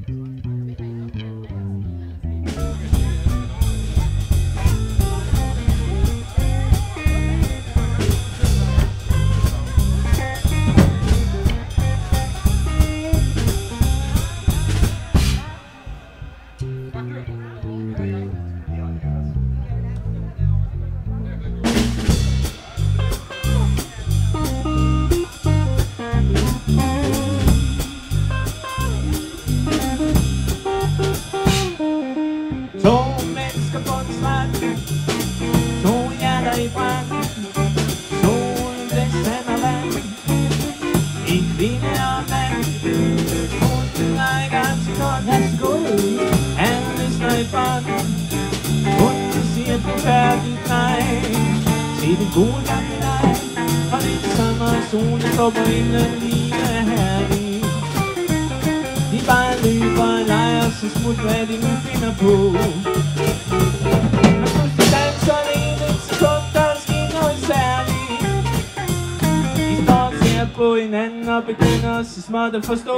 At forstå.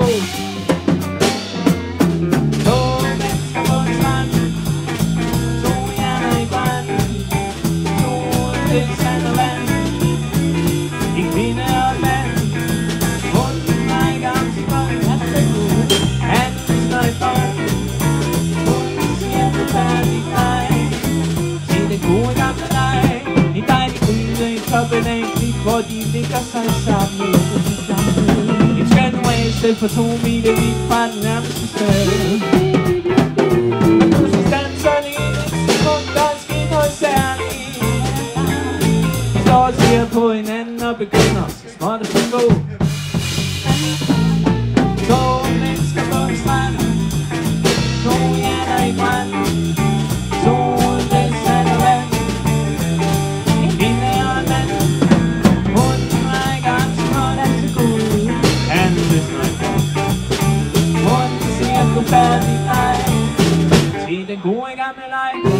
To mennesker på en strand, to hjerner i brand, solen til sand og vand, en kvinde og et mand, hunden rækker om sin hånd, han lyser i bånd, hunden siger du færdig dig, til det gode gamle dig, en dejlig gryde i toppen af en klit, hvor de ligger sig sammen. For 2 mile vidt fra den nærmeste sted. Du skal stanse lige et sekund, der er sket noget særligt. Vi står og ser på hinanden og begynder så småt at forstå. To mennesker på en strand, to hjerner i brand, solen til sand og vand, en kvinde og en mand, hunden rækker om sin hånd til Gud, han løsner i bånd. Du færdig dig til den gode gamle leg.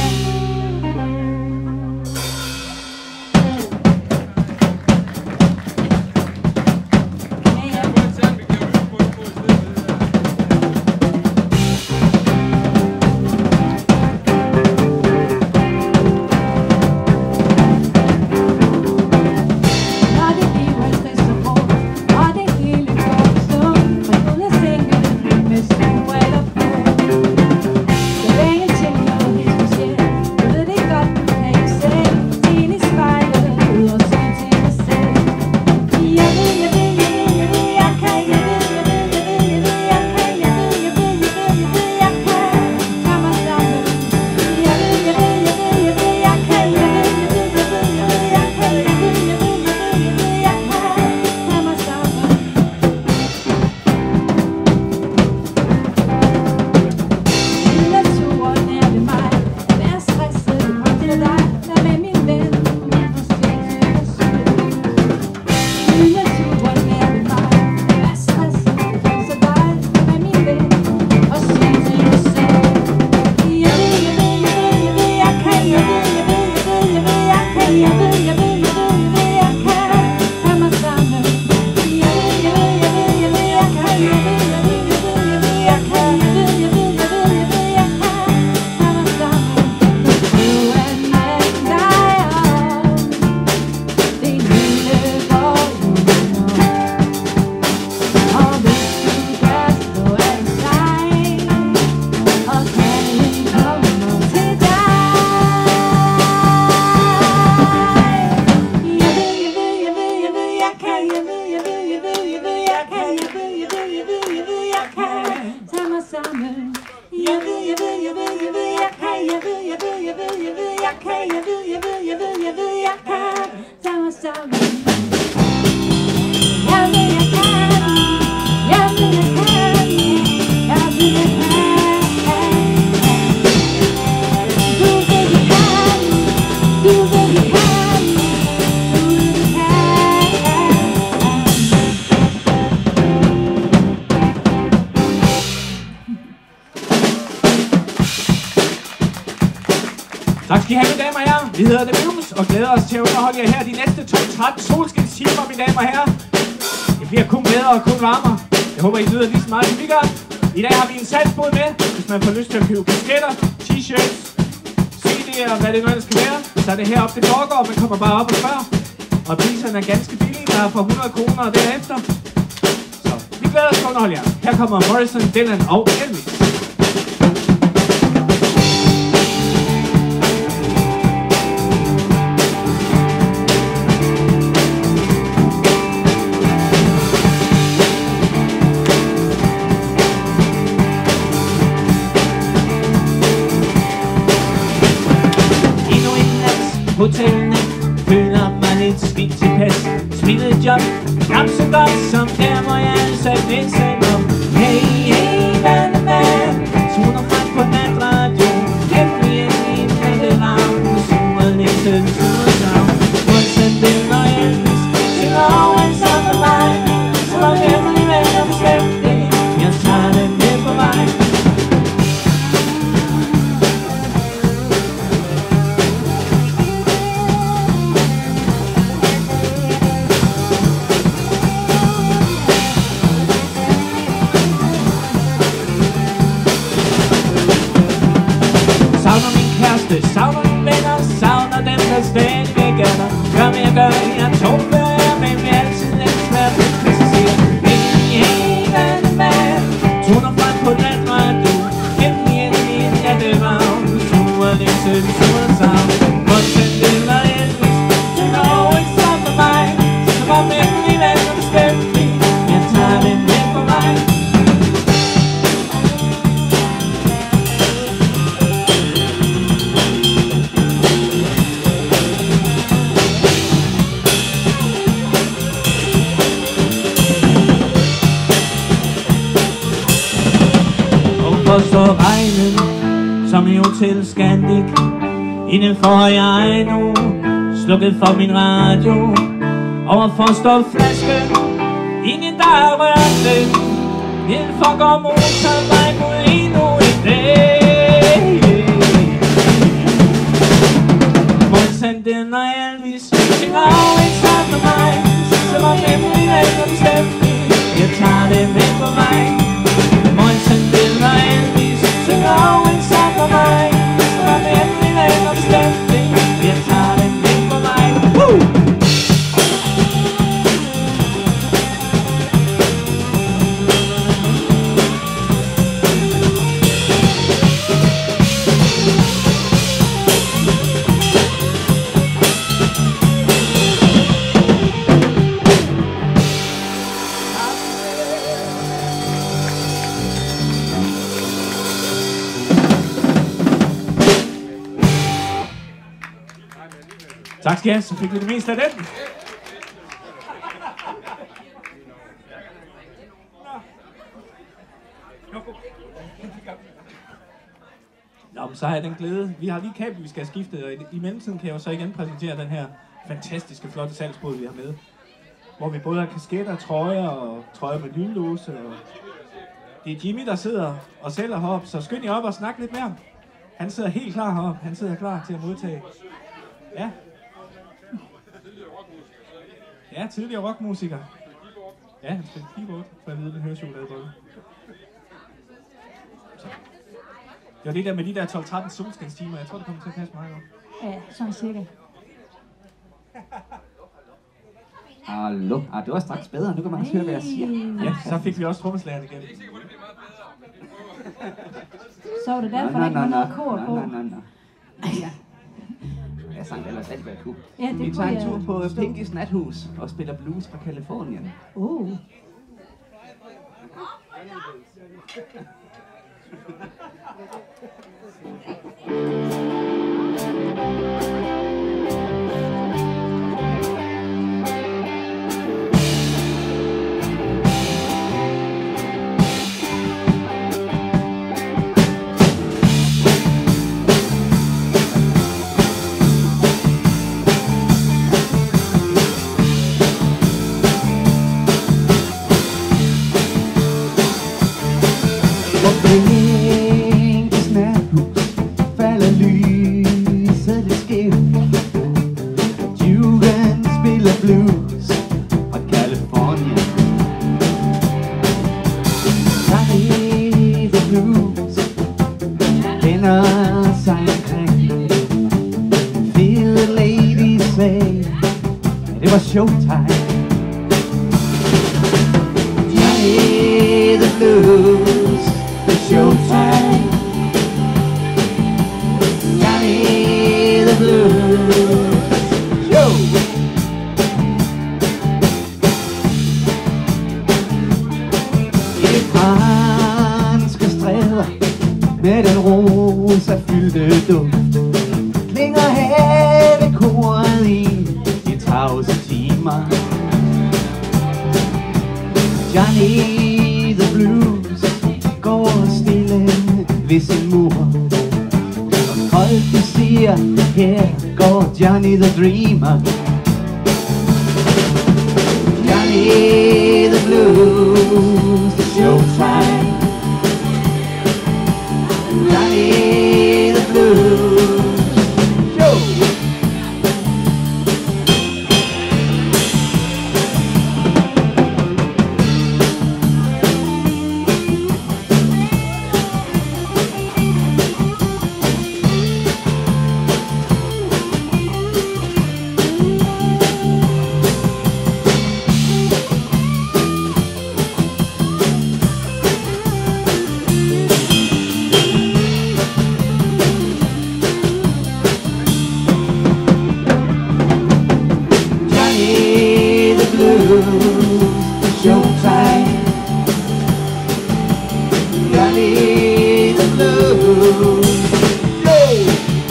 Tak skal I have, mine damer og herrer. Vi hedder The Muse og glæder os til at underholde jer her de næste 2-13 solskinstimer, mine damer og herrer. Det bliver kun bedre og kun varmere. Jeg håber, I nyder lige så meget, som vi gør. I dag har vi en salgsbod med, hvis man får lyst til at købe kasketter, t-shirts, CD'er og hvad det nu ellers skal være. Så er det heroppe, det foregår, man kommer bare op og spørger. Og priserne er ganske billige, der er fra 100 kroner og derefter. Så vi glæder os til at underholde jer. Her kommer Morrison, Dylan og Elvis. Hotellene føler mig lidt skidt tilpas. Smilet job, knap så godt som der, hvor jeg ansat næsten om. Hey, hey, vandemand, toner frem på natradio. Hemmelig ind i en natteravn, suger næsten suger savn. Morrison, Dylan og Elvis synger over en sang med mig. Så var hemmelig venner bestemt det, jeg tager dem med på vej. Savner mine venner, savner dem, der stadigvæk er der. Gør hvad jeg gør, jeg tog før jeg, men vi altid er svært ved passager. Hey, hey, vandemand, toner frem på natradio. Hemmelig ind i en natteravn, suger næsten suger savn. Morrison, Dylan og Elvis synger over en sang for mig. Så var hemmelig venner bestemt det, jeg tager dem med på mig. Og så regnen som i Hotel Scandic. Indenfor jeg nu slukket for min radio. Overfor står flasken, ingen der rører den. Indenfor går motorvej mod endnu en dag. Morrison, Dylan og Elvis synger over en sang for mig. Så var hemmelig venner bestemt det, jeg tager det med på mig. Morrison, Dylan og Elvis synger over en sang for mig. Så var hemmelig venner bestemt det, jeg tager det med på mig. Woo! Tak skal I have, så fik vi det meste af den. Nå, men så har jeg den glæde. Vi har lige kabel, vi skal have skiftet, og i mellemtiden kan jeg jo så igen præsentere den her fantastiske, flotte salgsbod, vi har med. Hvor vi både har kasketter, trøjer og trøjer med lynlåse. Og det er Jimmy, der sidder og sælger heroppe, så skynd jer op og snak lidt med ham. Han sidder helt klar heroppe. Han sidder klar til at modtage. Ja. Ja, tidligere rockmusiker. Ja, han spiller keyboard, for at vide, den hørechokoladebolle. Det var det der med de der 12-13 solskinstimer. Jeg tror, det kommer til at passe meget godt. Ja, sådan cirka. Hallo. Det var straks bedre. Nu kan man også høre, hvad jeg siger. Ja, så fik vi også trommeslageren igen. Så var det derfor, der ikke var noget kor på. Ja. Jeg sang ellers alt, hvad jeg kunne. Ja, det vi kunne tager en jeg tur på forstå. Pinky's Nathus og spiller blues fra Californien. Pinky's Nathus falder lys var showtime. Johnny the Blues, the showtime. Johnny the Blues, show. I franske stræder med den rosa fyldte duft klinger havekoret i de tavse timer. Johnny the Blues går stille ved sin mur, og folk de siger, her går Johnny the Dreamer. Johnny the Blues, the showtime. Johnny the Blues, show. Showtime. Johnny the Blues, go!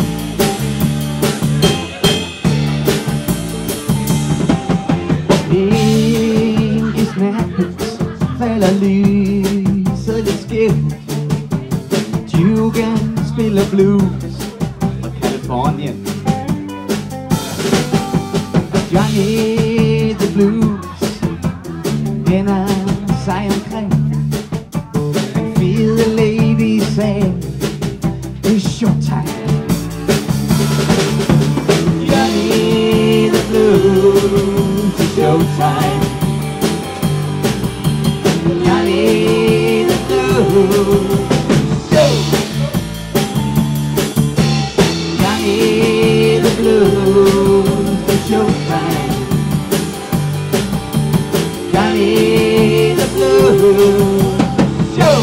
Ind i snappet falder lyset lidt skævt. Dugan spiller blues fra Californien. Johnny the Blues vender sig omkring. Den fede lady sagde, det er showtime. Johnny the Blues, det er showtime. Johnny the Blues, show. Johnny the Blues, det er showtime. Johnny the Blues, show.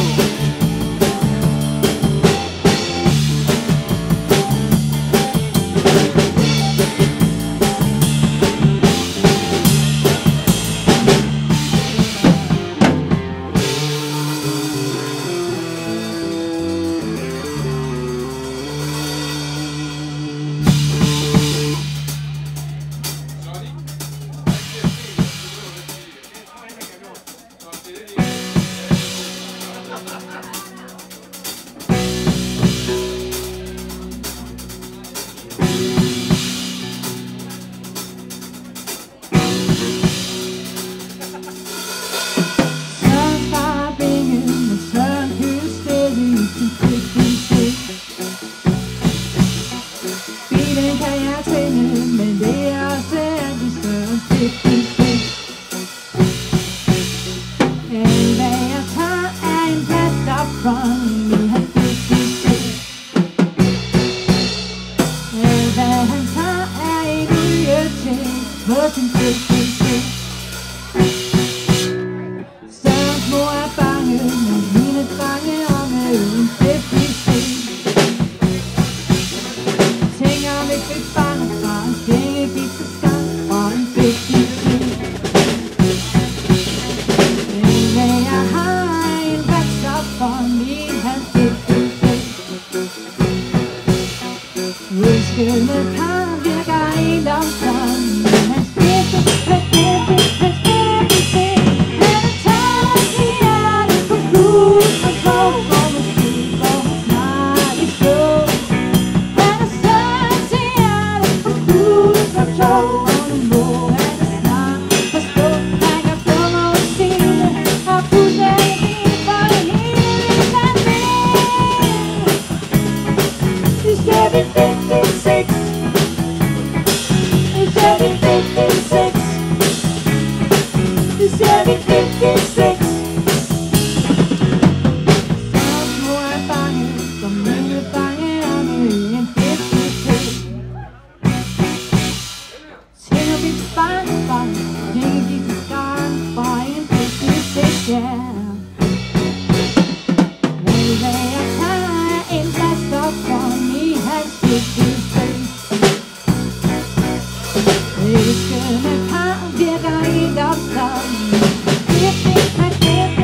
Fine. skær. Hvad jeg tager en plads op for i hans byggested. Elskende par virker helt op som han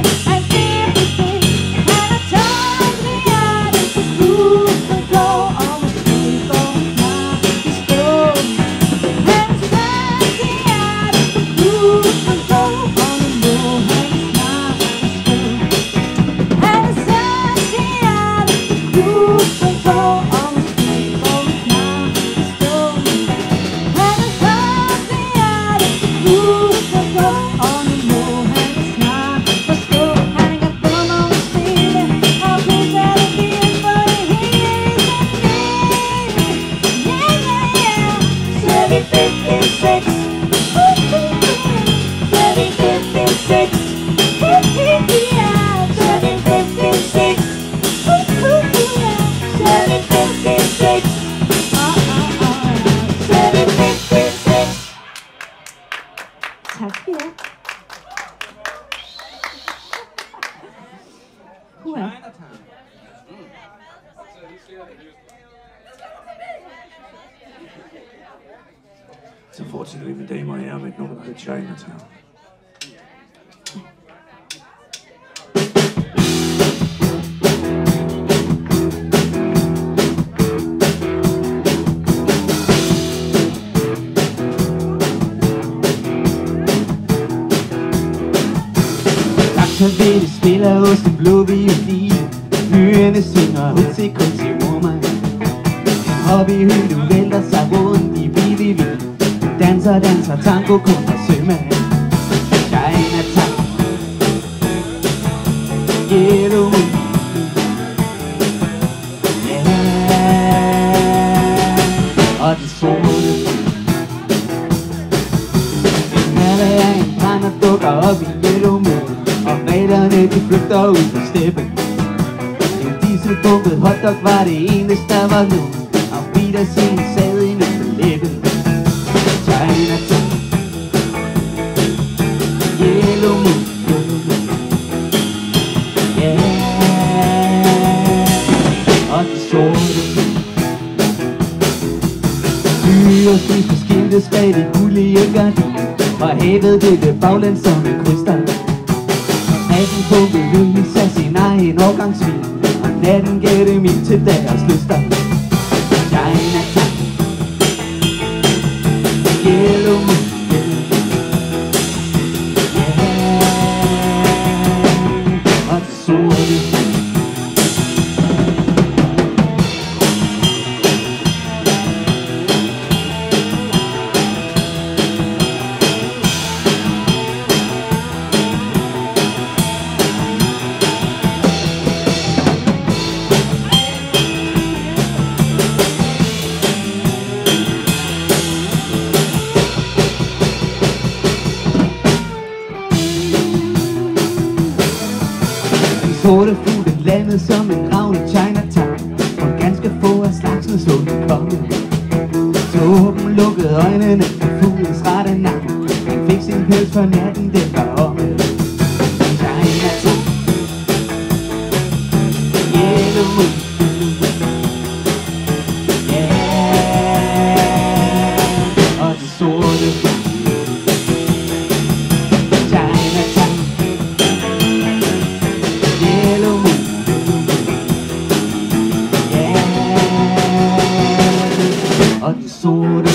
er tørt ved hjertet til krusen blå, og måske går snart i stå. Han er tørt ved hjertet til krusen blå, og nu må han snart i stå. Han er tørt ved hjertet til krusen blå, og måske går snart i stå. Han er tørt ved hjertet til krusen blå, og nu må han snart forstå. Han kan få nogle stille, og pludselig er det fint for det hele sin del. Så er vi 56. Så er vi 56. Så er vi 56. Så er vi 56. Så er vi 56. Tak skal I have. Hurra. Så fortsætter vi, mine damer og herrer, med et nummer, der hedder Chinatown. Tatoveret spiller hos den blå violin. Byerne synger ud til Crazy Woman. Hobbyhøjde vælter sig rundt i BBV. Danser, tango, kun for sømand. Chinatown, Yellow Moon. Yeah. Og det sorte en kalder af en brænder dukker op i Yellow Moon. Og reglerne de flygter ud på steppen. En dieselbumpet hotdog var det eneste der var nu. Og Peter sin sad i nødlæben. Chinatown, Yellow Moon. Yeah. Og det sorte byer skidt på skiltet bag det gullige gardin. Og havet det baglæns som en krystal. Natten pumpede lys af sin egen årgangsvin. Og natten gav dem ild til deres lyster. Chinatown, Yellow Moon. Yeah. Og det sorte sorte fugle landet som en ravn i Chinatown. Og ganske få af slagsen så den komme. Så åben lukkede øjnene for fuglens rette navn. Han fik sin pels for natten, den var omme. Chinatown, Yellow Moon. Yeah. Og det sorte Chinatown, Yellow Moon. Yeah. Og det sorte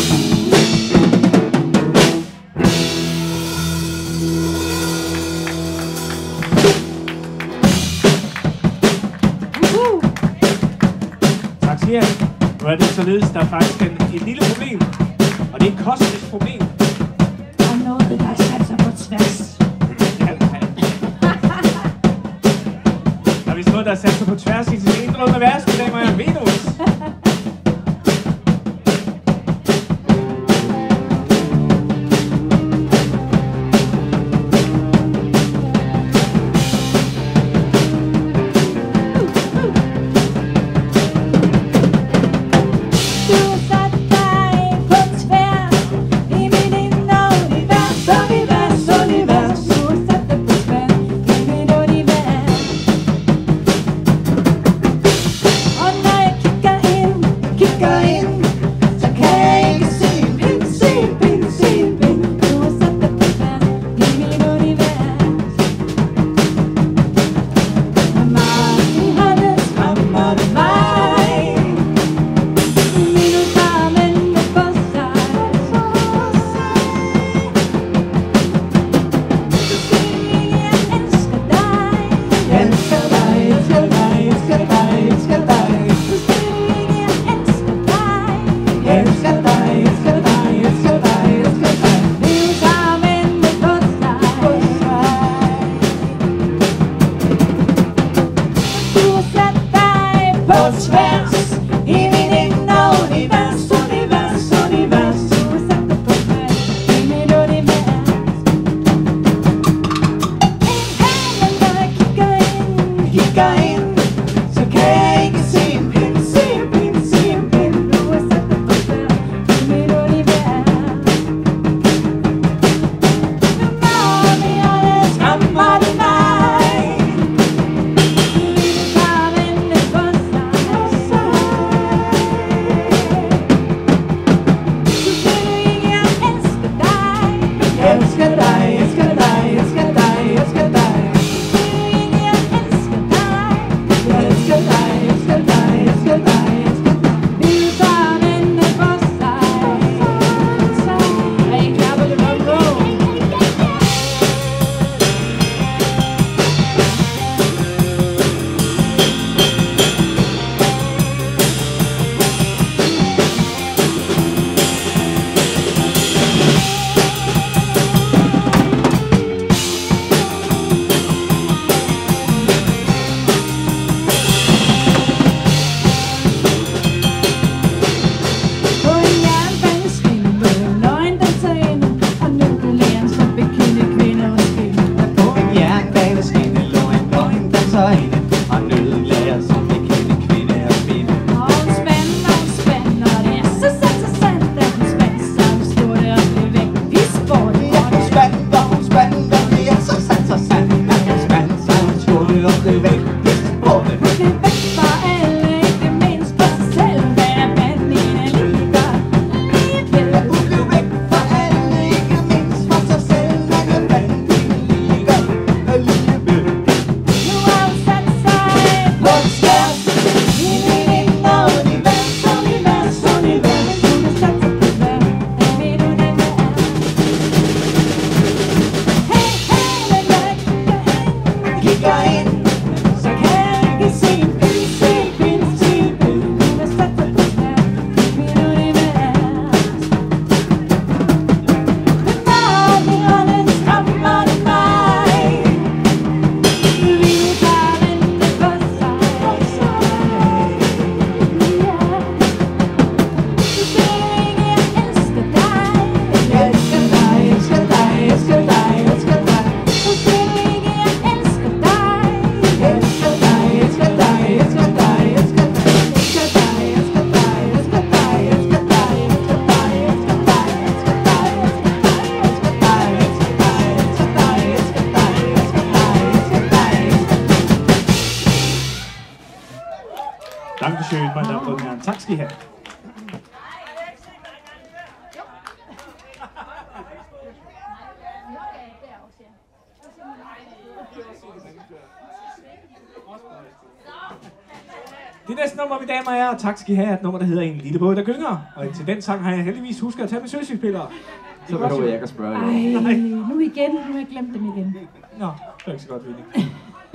Tak skal I have. Nu er det således, der er faktisk et lille problem. Og det er et kosmisk problem. Og noget, der er sat sig på tværs. Der er vist noget, der er sat sig på tværs i sin indre univers, mine damer og herrer. Venus. Du har sat dig på tværs i mit indre univers. Univers, univers. Du har sat dig på tværs i kigger ind, så kan jeg ikke se en pind, se en pind, se en pind. Du har sat dig på før i mit univers. Nu når vi alle skræmmer det mig. Vi vil bare vente på sig. Du siger du ikke, jeg elsker dig. Jeg elsker dig, elsker dig, elsker dig, elsker dig. Jeg elsker dig, elsker dig, elsker dig, elsker dig. Vi vil bare vente på sig. Er I klar på det rock'n'roll? På en jernbaneskinne med løgn, der tager ind, og nøglelæren som bekendte kvinder og skinne. På en jernbaneskinne lå en løgn, der så inde, og nødlærer som bekendte kvinde og spinde. Og hun spænder, og det er så sandt, at hun spænder, så hun stod der og blev væk. Vi spurgte, Ja, hun spand, og hun spand, og det er så sandt, at hun spand, så hun skulle og blev væk. Vi spurgte, hun blev væk fra alle, ikke mindst for sig selv. Hvad er manden alligevel? hun blev væk fra alle, ikke mindst for sig selv, men en vanvittig ligegal alligevel. Nu har hun sat sig På et skærs, i mit indre univers, univers, univers. hun har sat sig på hver af mit univers. Hey, hey, men jeg Kigger ind, så kan jeg ikke se en pind, se en pind, se en pind. Hun har sat sig på hver af mit univers. Men når vingerne skræmmer det mig, vi vil bare vente på sig. Du siger ikke, jeg elsker dig. jeg elsker dig, elsker dig, elsker dig, elsker dig. Du siger ikke, jeg elsker dig. Jeg elsker dig, elsker dig, elsker dig, elsker dig. Elsker dig, elsker dig, elsker dig, elsker dig, elsker dig, elsker dig, elsker dig, elsker dig, elsker dig, elsker dig, elsker dig, elsker dig, elsker dig, elsker dig, elsker dig, elsker dig. Dankeschön, meine Damen und Herren. Tak skal I have. Det næste nummer, mine damer og herrer, tak skal I have, er et nummer, der hedder En lille båd, der gynger. Og til den sang har jeg heldigvis husket at tage med søsyspillere. Så behøver jeg ikke at spørge Ej, jer. nu igen. Nu har jeg glemt dem igen. Nå, det er ikke så godt, Vinnie.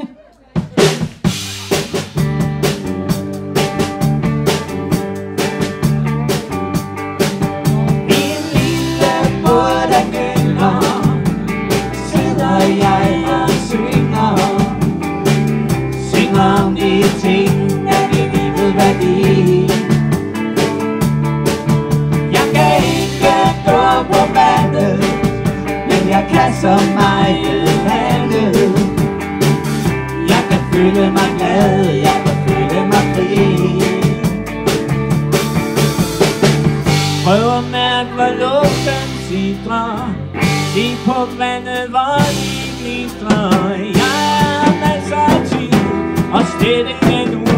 En lille båd, der gynger, sidder jeg og synger. Synger om de ting, der giver livet værdi. Jeg kan ikke gå på vandet, men jeg kan så meget andet. Jeg kan føle mig glad, jeg kan føle mig fri. Prøv at mærke, hvor luften sidrer. Se på vandet, hvor de glitrer. Jeg har masser af tid og slet ikke nu.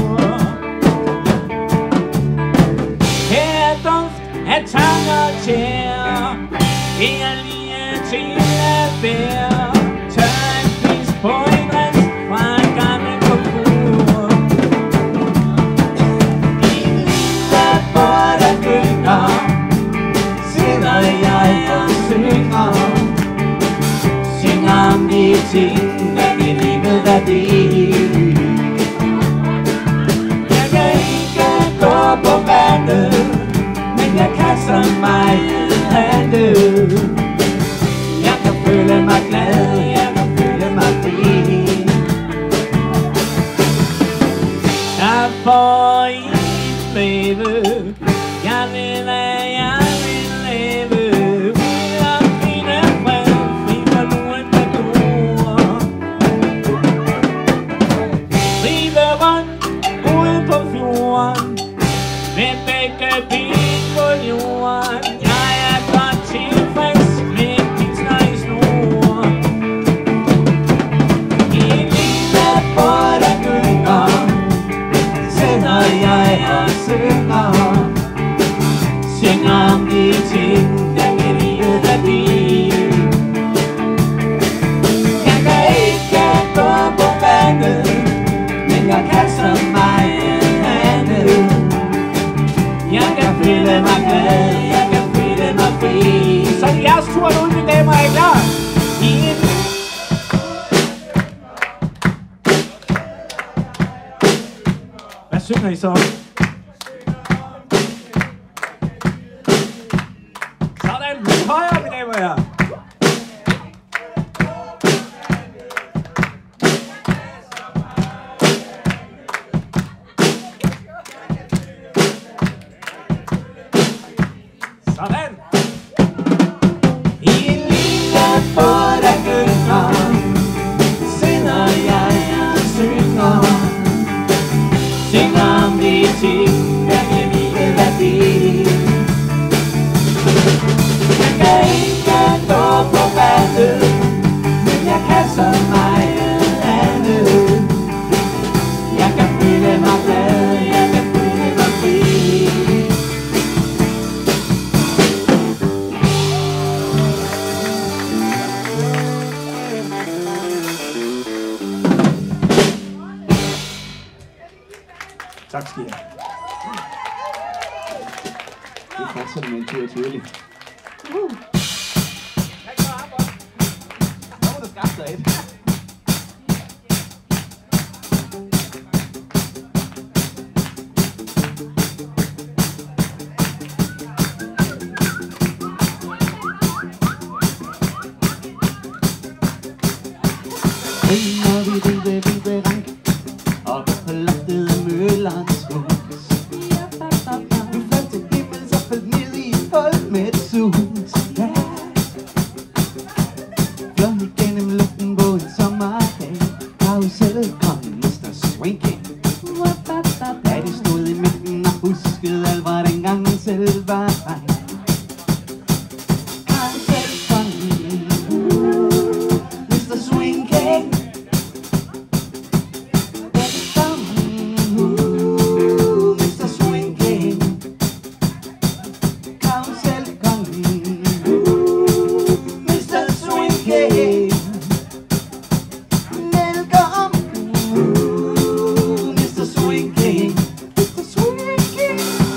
Her er duft af tang og tjær. Det er lige til at bære. Tør en fisk på en rest fra en gammel komfur. I en lille båd, der gynger, sidder jeg og synger. Synger om de ting, der giver livet værdi. Jeg kan ikke gå på vandet, men jeg kan så meget andet. Jeg kan føle mig glad, jeg kan føle mig fri. Jeg får i baby, jeg vil være, jeg vil leve. Ud af mine fred, fri for nogen, der duer. synger I så? Sådan, lidt højere, mine damer og herrer. Sådan. I en lille båd af gynger sidder jeg og synger. Synger om de ting, der giver livet værdi. Jeg kan ikke gå på vandet, men jeg kan så meget andet. Jeg kan føle mig glad, jeg kan føle mig fri. Tak skal I have. Det fortsætter med en tur til Øli. Når vi ribe rank oppe på loftet af Møllerens hus. Vi fløj til himmels og faldt ned i et hul med et sus. Ja. Fløj igennem luften på en sommerdag. Karusel kom Mr. Swinking. Da de stod i midten og huskede alt, hvad dengang selv var ej. Karusel kom Mr. Swinking. Mr. Swinking, Karusel kongen. Mr. Swinking, velkommen. Mr. Swinking, Mr. Swinking.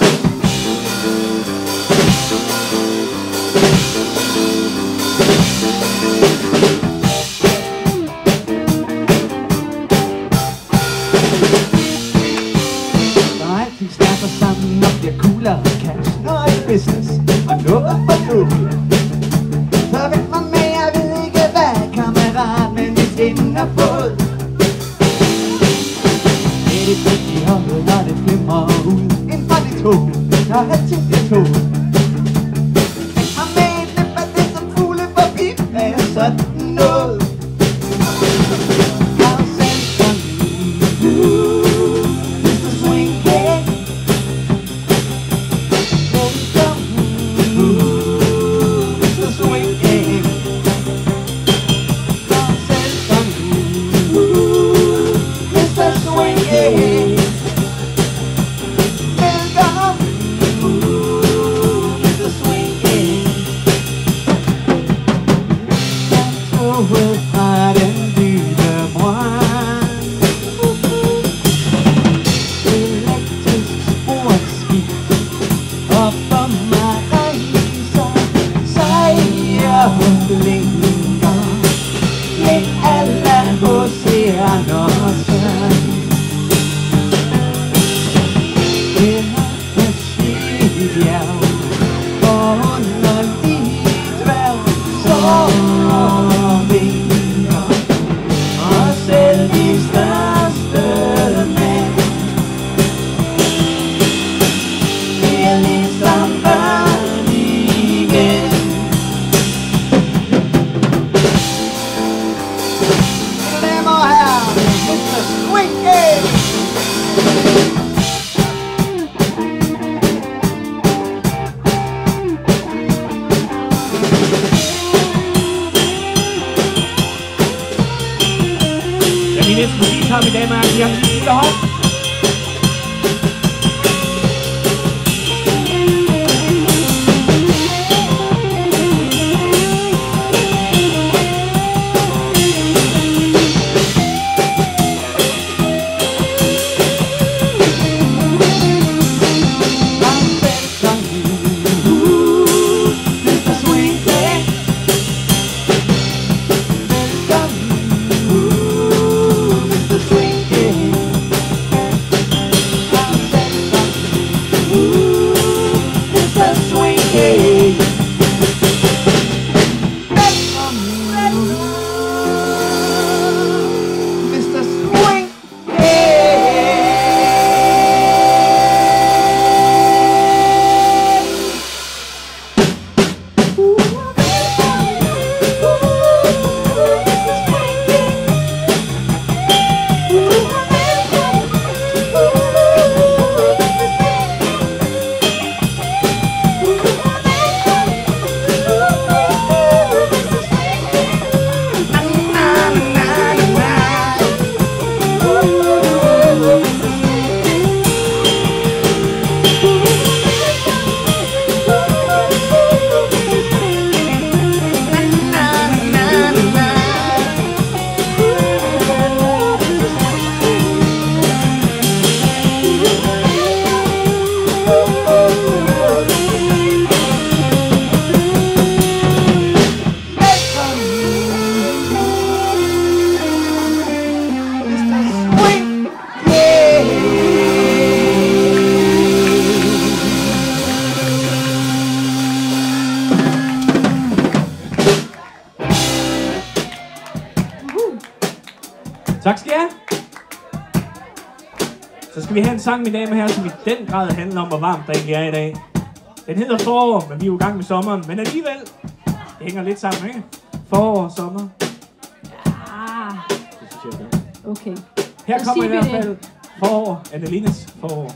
Når alting snapper sammen og bliver coolere cash. Noget i business og noget for nu. Så vent mig med, jeg ved ikke hvad, kammerat, men vi skinner båd. Det er det fedt i hånden, når det flimrer ud. En fra de to, når alting bliver to. Vent mig med, det er det som fugle forbi, hvad er sådan noget. Karusel kongen. Mr. Swinking, Mr. Swinking, Karusel kongen. Mr. Swinking, velkommen. Mr. Swinking. Toget fra den dybe brønd. Elektrisk sportsskib op for mig rejser, sejrer og blinker i alle oceaner søn. Det er et skibjerg under dit dværg, så vinker, og selv de største mænd bliver ligesom børn igen. Mine damer og herrer, Mr. Swinking. Da vi næsten lige tager, mine damer og herrer, vi har en lille hånd. Mr. Swinking, Tak skal I have. Så skal vi have en sang, mine damer og herrer, som i den grad handler om, hvor varmt der egentlig er i dag. Den hedder Forår, men vi er jo i gang med sommeren. Men alligevel, det hænger lidt sammen, ikke? Forår og sommer. Ah, Det synes jeg er godt. okay. Her Så kommer i siger vi hvert fald Forår. Annelines Forår.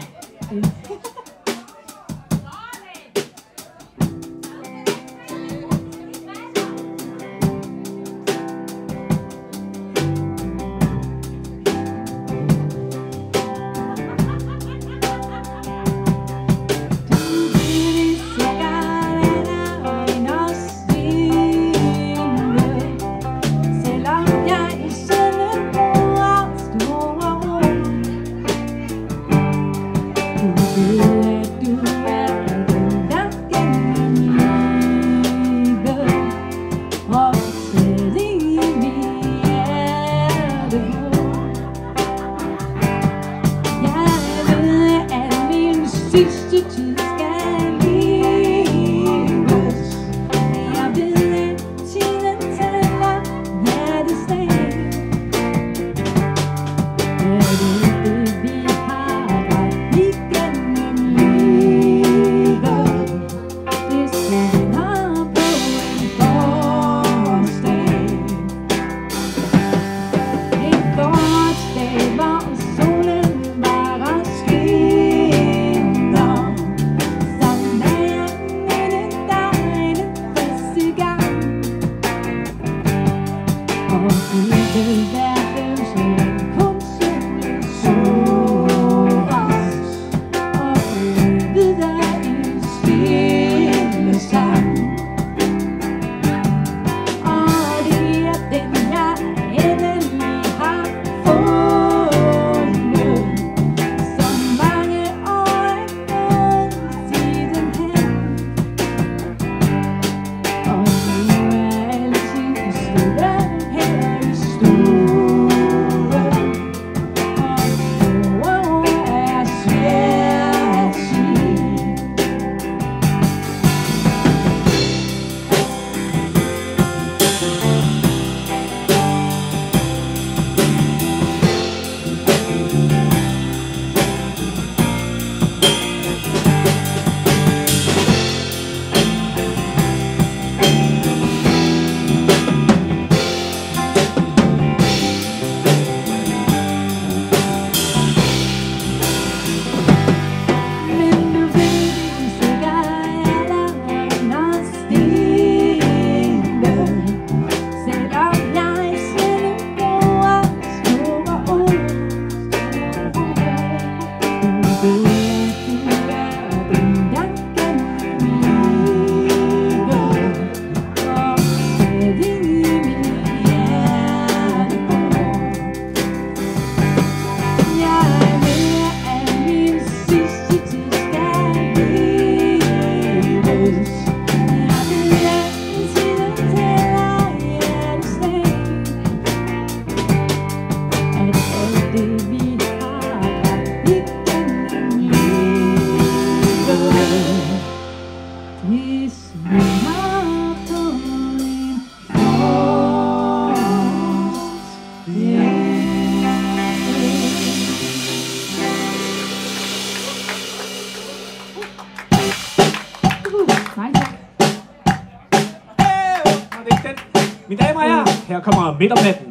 Mine damer og herrer, her kommer Midt om natten.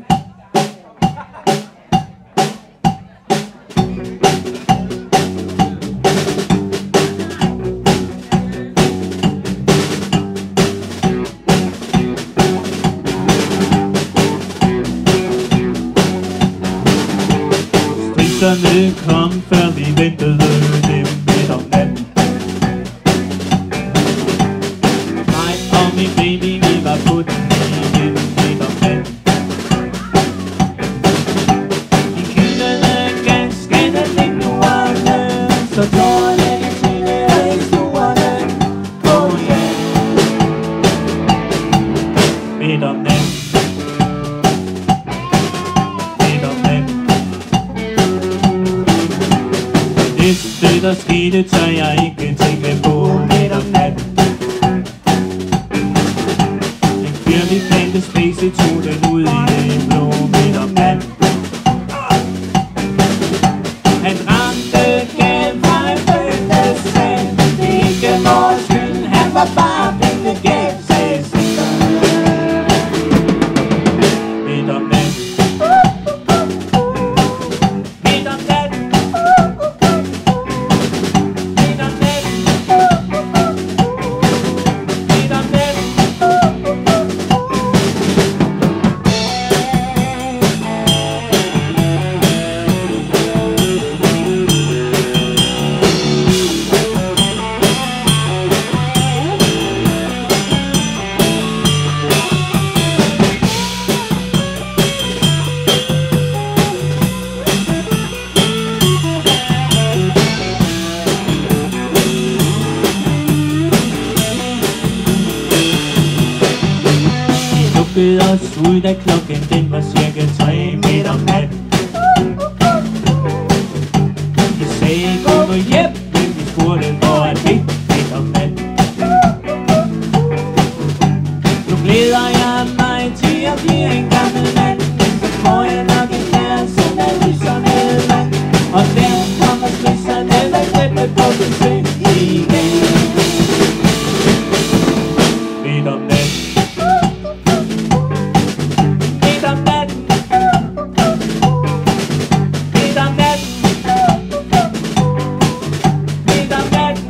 Strisserne kom, før vi ventede dem midt om natten. Mig og min baby, vi var på den igen midt om natten. De kyldede ganske ned vinduerne, så tårerne de trillede i stuerne. Oh yeah, midt om natten. Det der skete, tør jeg ikke tænke på midt om natten. En fyr vi kendte spise, tog den ud i det blå midt om natten. da klokken den var cirka 3 midt om natten. Vi sagde gå nu hjem, men vi spurgte hvor er det midt om natten. Nu glæder jeg mig til at blive en gammel mand, så får jeg nok en kæreste, der lyser med vand. Og der kommer strisserne med næppe på besøg igen. Midt om natten. Midt om natten. Midt om natten. Midt om natten.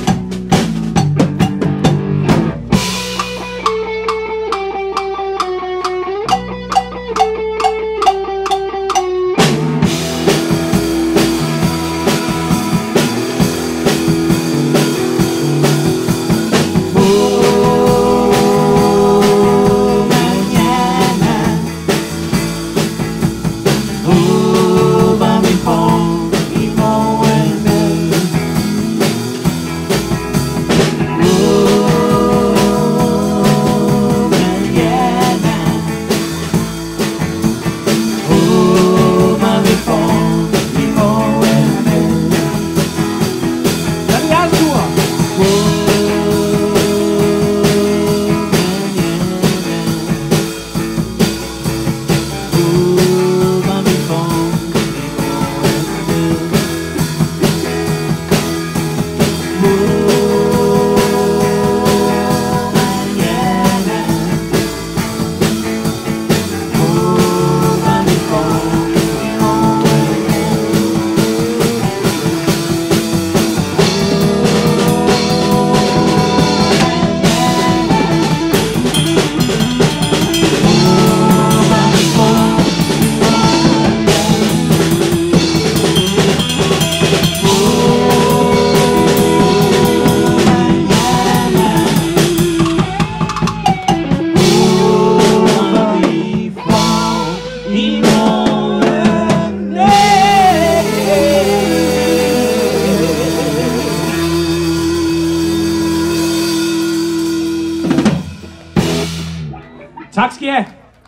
Tak skal I have.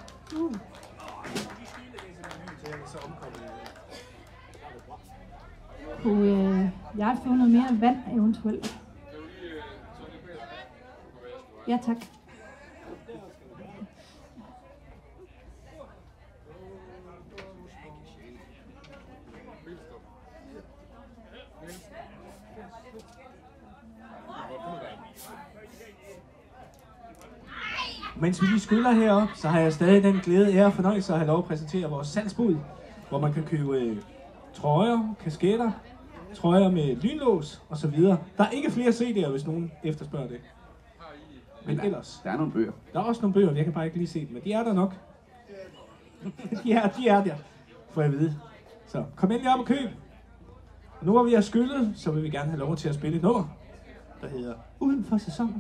Kunne jeg få noget mere vand eventuelt? Ja, tak. Mens vi lige skyller herop, så har jeg stadig den glæde, ære og fornøjelse at have lov at præsentere vores salgsbud, hvor man kan købe trøjer, kasketter, trøjer med lynlås osv. Der er ikke flere CD'er, hvis nogen efterspørger det. Men ellers. Der er nogle bøger. Der er også nogle bøger, jeg kan bare ikke lige se dem, men de er der nok. de er der, får jeg vide. Så kom endelig op og køb. Og nu hvor vi har skyllet, så vil vi gerne have lov til at spille et nummer, der hedder Uden for sæsonen.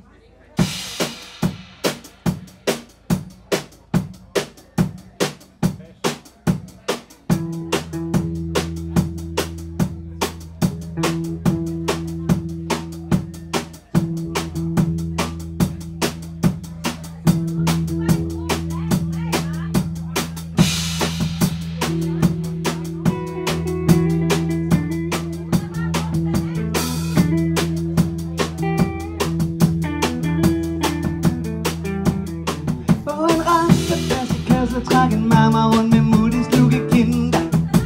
Træk en mamma rundt med muttens lukke kinder.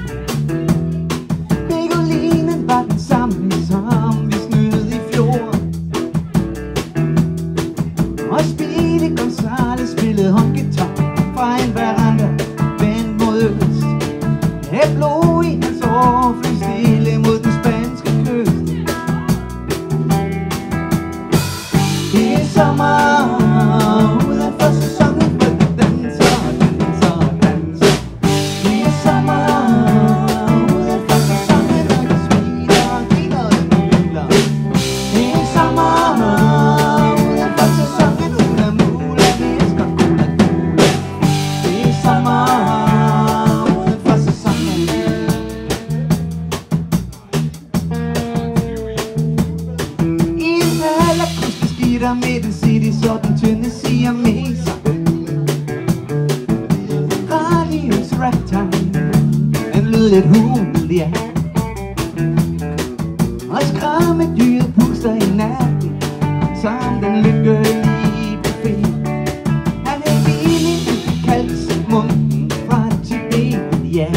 Pegolinen var den samme som vi snød i fjor. Og Speedy Gonzales spillede håndguitar fra en veranda vendt mod øst. Et blod i hans år fløj stille mod den spanske kyst. Det er sommer uden for sæsonen. blevet lidt hul, ja. Og skræmmedyret puster i natten, som den lykkelige buffet. Han er villig til kaldsmunden fra Tibet, ja.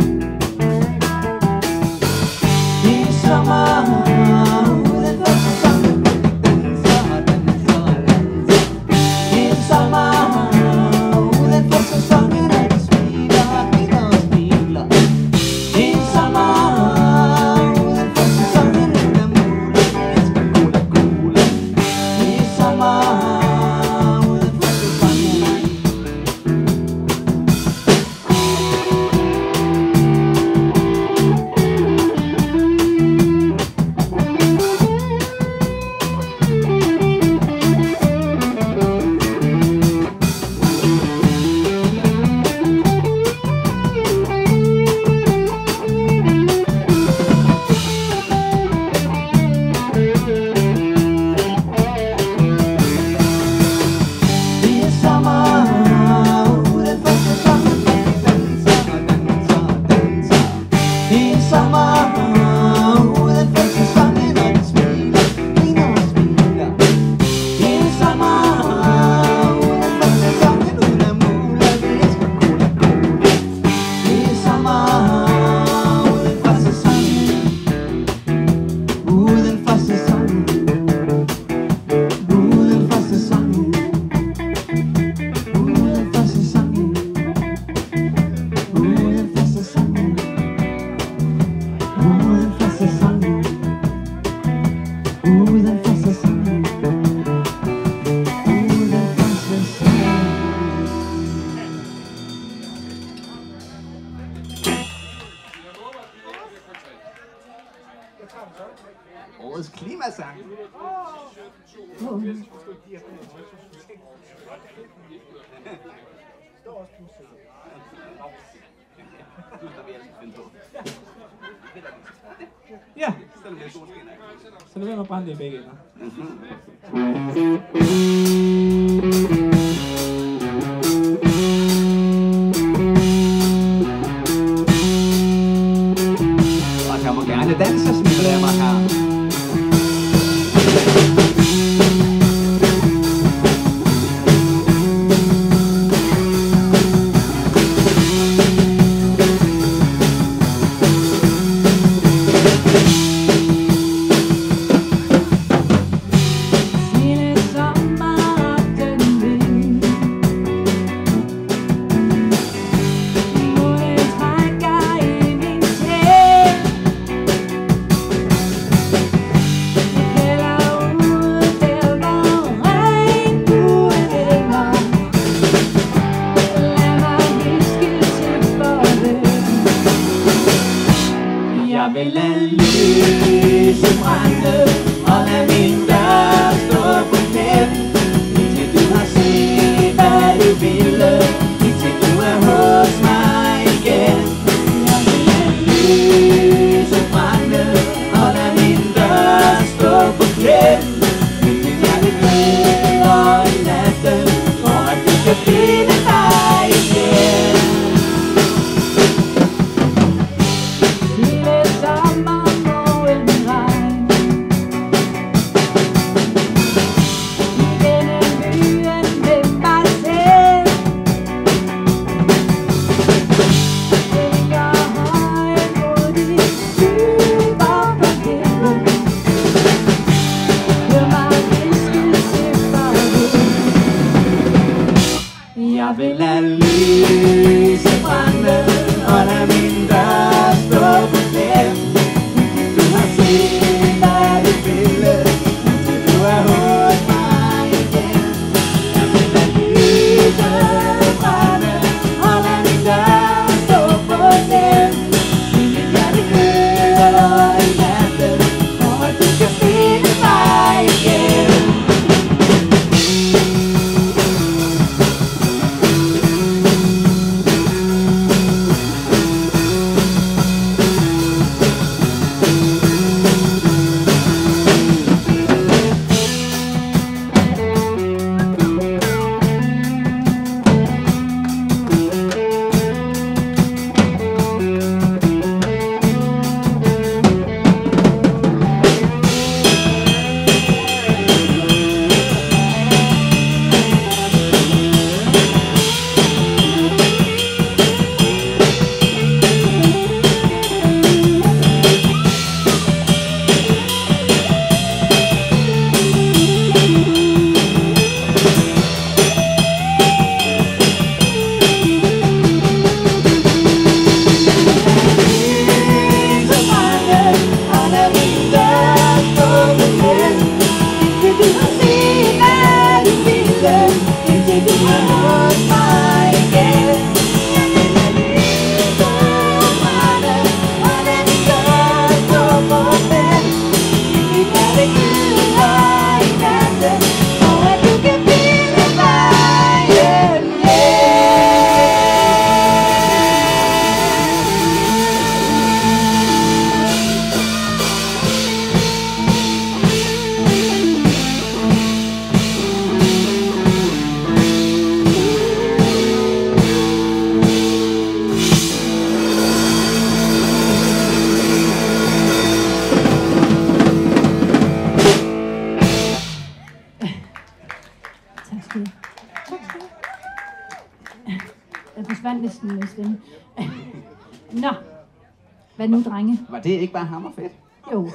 Det er sommer uden for sæsonen, danser og danser og danser. Det er sommer uden for sæsonen, og de smiler og griner og smiler. Det er sommer uden for sæsonen, og der muler, vi elsker cola, cola. Det er sommer uden for sæsonen. Årets klimasang. Ja, så det vil man brænde det i begge ender. Og der må gerne danses, mine damer og herrer. Jeg vil lade lyset brænde, og lad min dør stå på klem, indtil du har set, hvad du ville, indtil du er hos mig igen. Jeg vil lade lyset brænde, og lad min dør stå på klem, indtil jeg vil glæde i natten, for at du skal finde dig igen. Sommer min stemme. Nå, hvad nu, drenge? Var det ikke bare hammerfedt? Jo.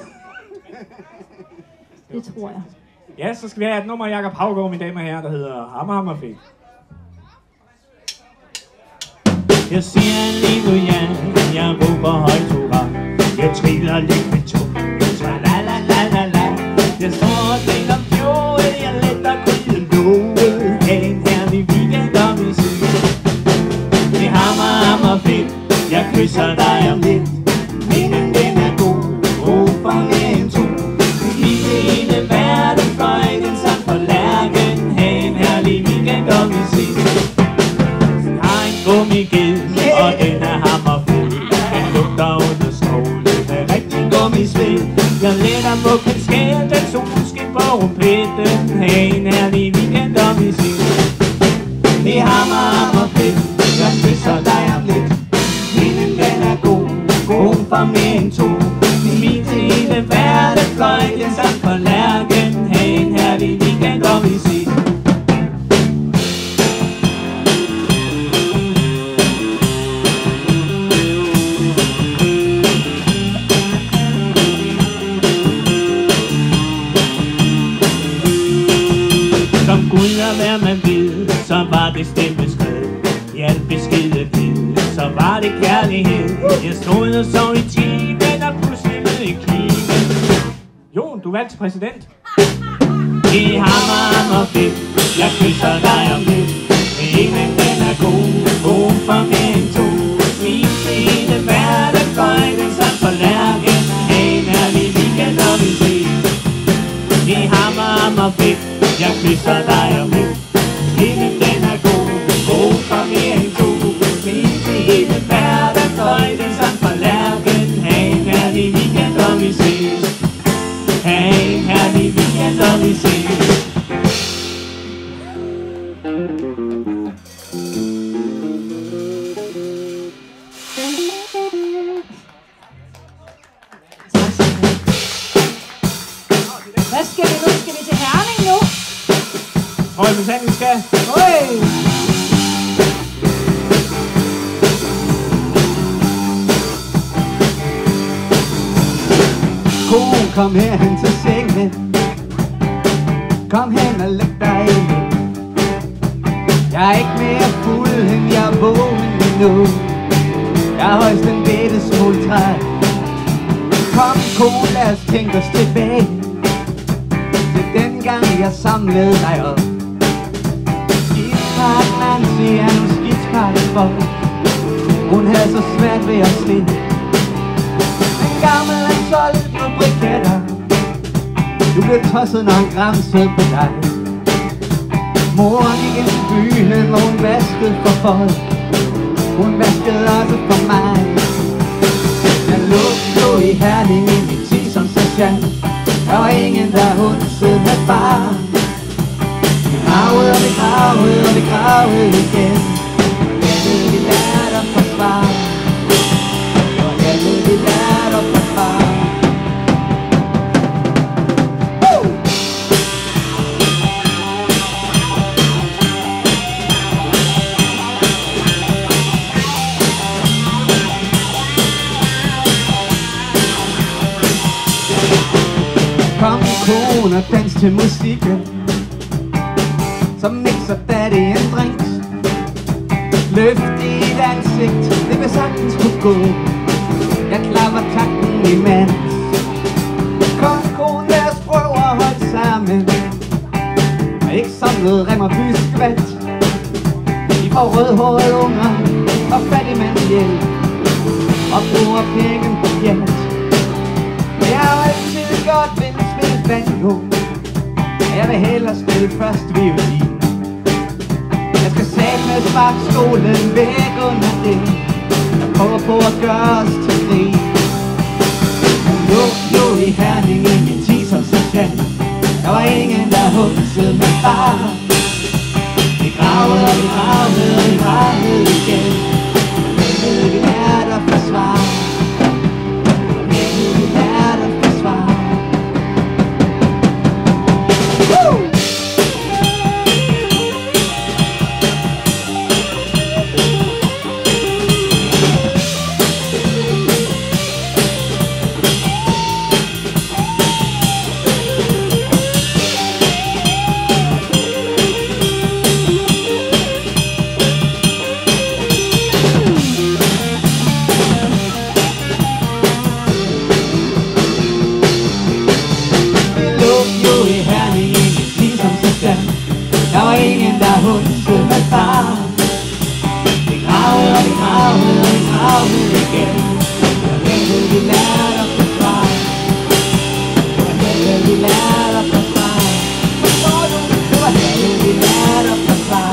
Det tror jeg. Ja, så skal vi have et nummer af Jakob Haugaard, mine damer og herrer, der hedder Hammerfedt. Jeg siger lige nu ja, jeg råber højt hurra. Jeg triller lidt med tung, tra-la-la-la-la-la. Jeg står og deler fjorde, jeg letter gryden love. Ha' en herlig weekend om i syd. Det hammer fedt, jeg kysser dig om lidt. Vinden den er god, for mere end to. Lige hele verden fløj, den sang på lærken. Ha' en herlig weekend om i syd. Har en gummiged, og den er hammerfed. Den lugter under stråle med rigtig gummisved. Jeg letter på kasketten, den solskin på rumpetten. Ha' en herlig weekend om i syd. Det hammerfedt, jeg kysser dig om lidt. Vinden den er god for mere end to. Min til hele verden fløj, den sang på lærken. Ha' en herlig weekend om i syd. Hvad man ved, så var det stemmeskred. I al beskedenhed, så var det kærlighed. Jeg stod og sov i timen, og pludselig med i kniven. Jon, du er valgt til præsident. Det hammer fedt, jeg kysser dig om lidt. Vinden den er god for mere end to. Min til hele verden fløj, den sang på lærken. En herlig weekend om i syd. Det hammer fedt, jeg kysser dig om lidt. Vinden den er god for mere end to. Min til hele verden fløj, den sang på lærken. Ha' en herlig weekend om vi ses. Ha' en herlig weekend om vi ses. Hvad skal vi nu? Skal vi til Herning nu? Og i behandling skal. Konen, kom herhen til sengen. Kom hen og læg dig ind. Jeg er ikke mere fuld, end jeg er vågen endnu. Jeg er højst en bitte smule træt. Kom kone, lad os tænke os tilbage til dengang jeg samlede dig op. Skidspart Nancy er nu skidspart folk. Hun havde så svært ved at slippe. En gammel han solgte på briketter. Du blev tosset, når han græmsede på dig. Mor gik ind til byen, hvor hun vaskede for folk. Hun vaskede også for mig. Jeg lå i Herning i min tid som sergeant. Der var ingen, der hundsede med far. Vi gravede og vi gravede og vi gravede igen. Alle vi lærte at forsvare. Og alle vi lærte at forsvare. Kom kone og dans til musikken, som mixer daddy en drinks. Løft dit ansigt, det vil sagtens kunne gå. Jeg klapper takten imens. Kom kone, lad os prøve at holde sammen. Og ikke som noget rem og byskvat. I får rødhårede unger og fattigmandshjælp. Og bruger penge på hjælp. Jeg har altid godt vil spille banjo. Jeg vil hellere spille først violin. Jeg skal sætte med sparkskolen væk under det. Jeg prøver på at gøre os til grin. Lå i Herning i min tid som sergeant. Der var ingen, der hunsede med far. Vi gravede og vi gravede og vi gravede igen. Vi lærte at forsvare. Vi lærte at forsvare. kommet igen. Hvor længe vi lærte at forfra, hvor længe vi lærte at forfra. Forstår du? Hvor længe vi lærte at forfra.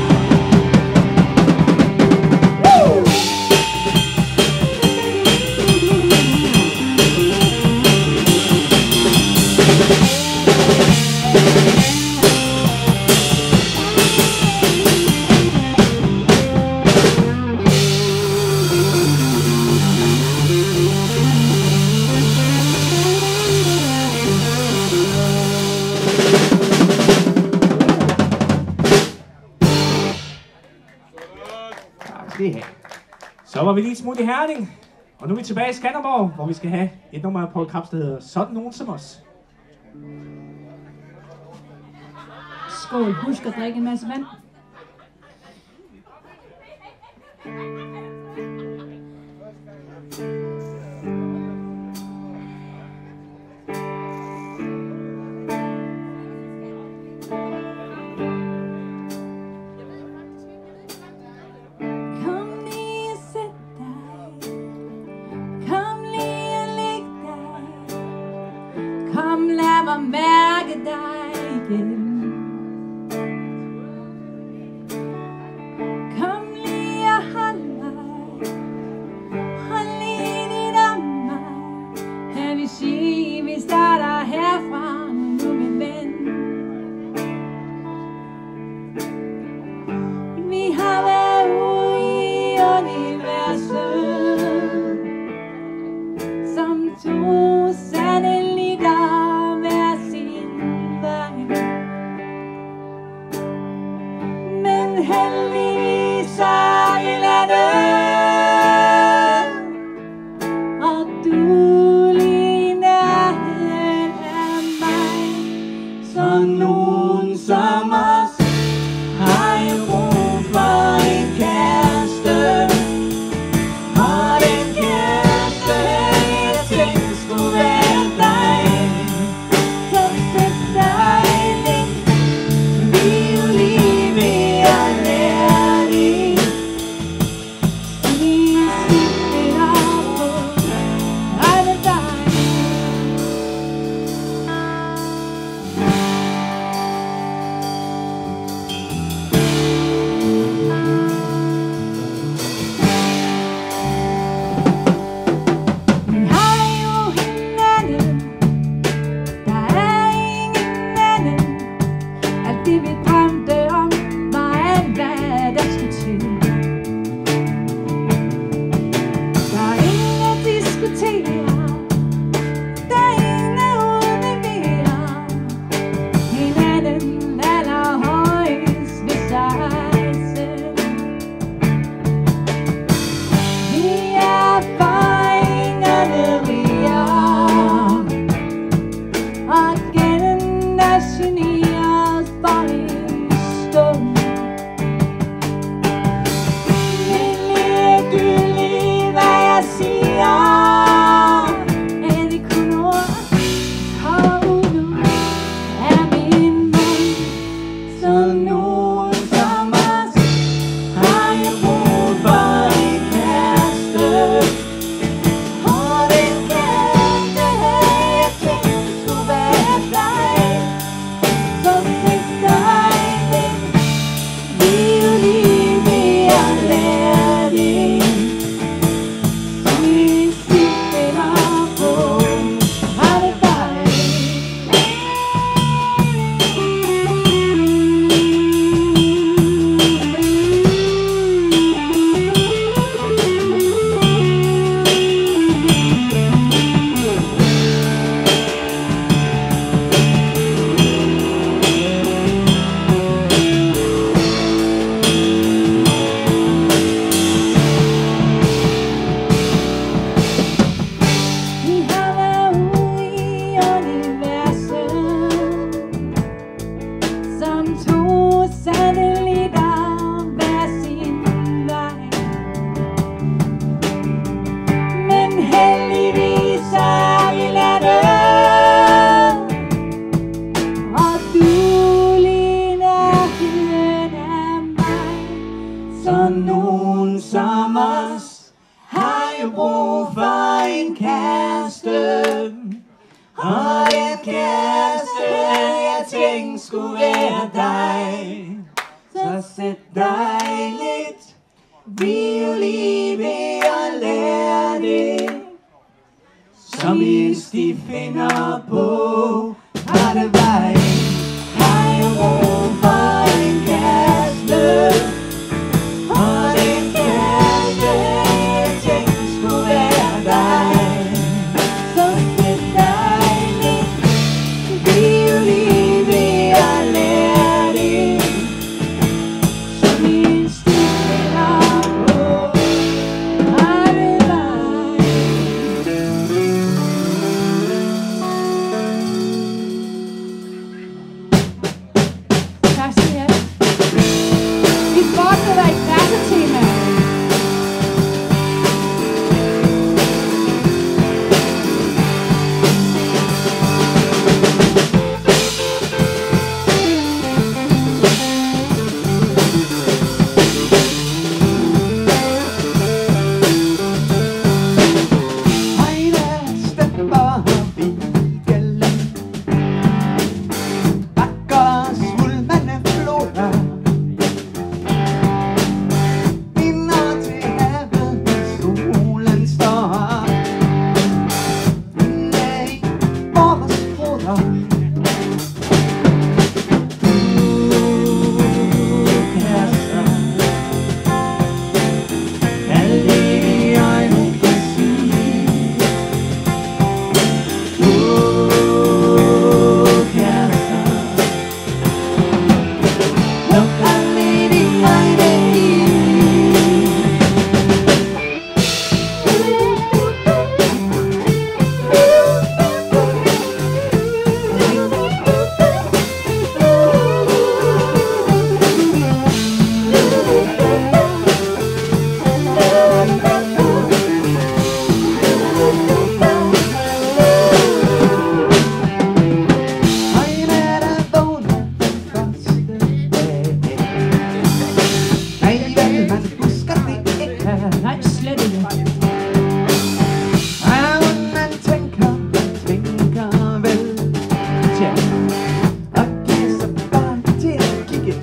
Så var vi lige smut i Herning, og nu er vi tilbage i Skanderborg, hvor vi skal have et nummer af Poul Krebs, der hedder Sådan nogen som os. Skål, husk at drikke en masse vand. Kom, lad mig mærke dig igen. Kom lige og hold mig, hold lige dit om mig. Jeg vil sige, vi starter herfra nu, min ven. Vi har været ude i universet som to sande. en kæreste. Og den kæreste, jeg tænkte skulle være dig. Så sæt dig lidt violin ved at lære det. Som en sti finder på rette vej. Har jeg brug for en kæreste. Og den kæreste, jeg tænkte skulle være dig. Så sæt dig lidt violin ved at lære det. Som en sti finder på rette vej. Tak skal I have. Vi fortsætter i klassetema. Højne stemper vigelen. Bakker svulmende floder. Vinder til havet, solen står. Inde i vores broder. Kærester. Alt det i øjnene kan sige. Kærester. Luk aldrig dine øjne i. Øjne, der vågner den første dag. Nej, vel, man husker det ikke. Nej, slet ikke. Man tænker vel. Tja, og giver sig bare til at kigge.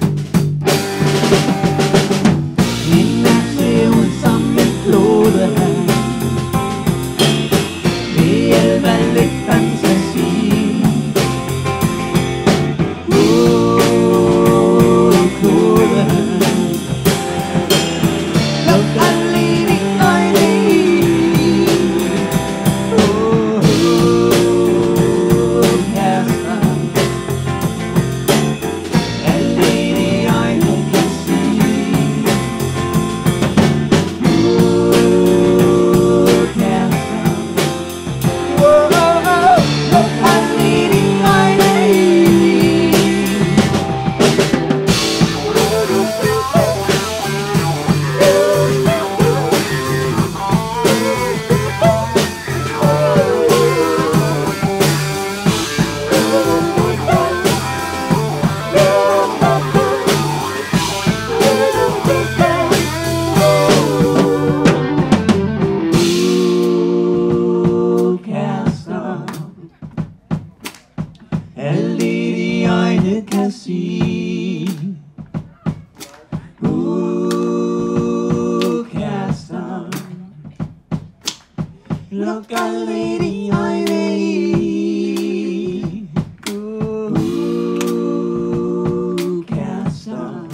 Min nat ser ud som en flodehand. Ved hjælp af lidt fantasi. Flodehand. Luk aldrig dine øjne i. Kærester. Alt det de øjne kan sige. Kærester. Luk aldrig dine øjne i. Kærester. Alt det de øjne kan sige. Kærester. Luk aldrig dine øjne i. Kærester.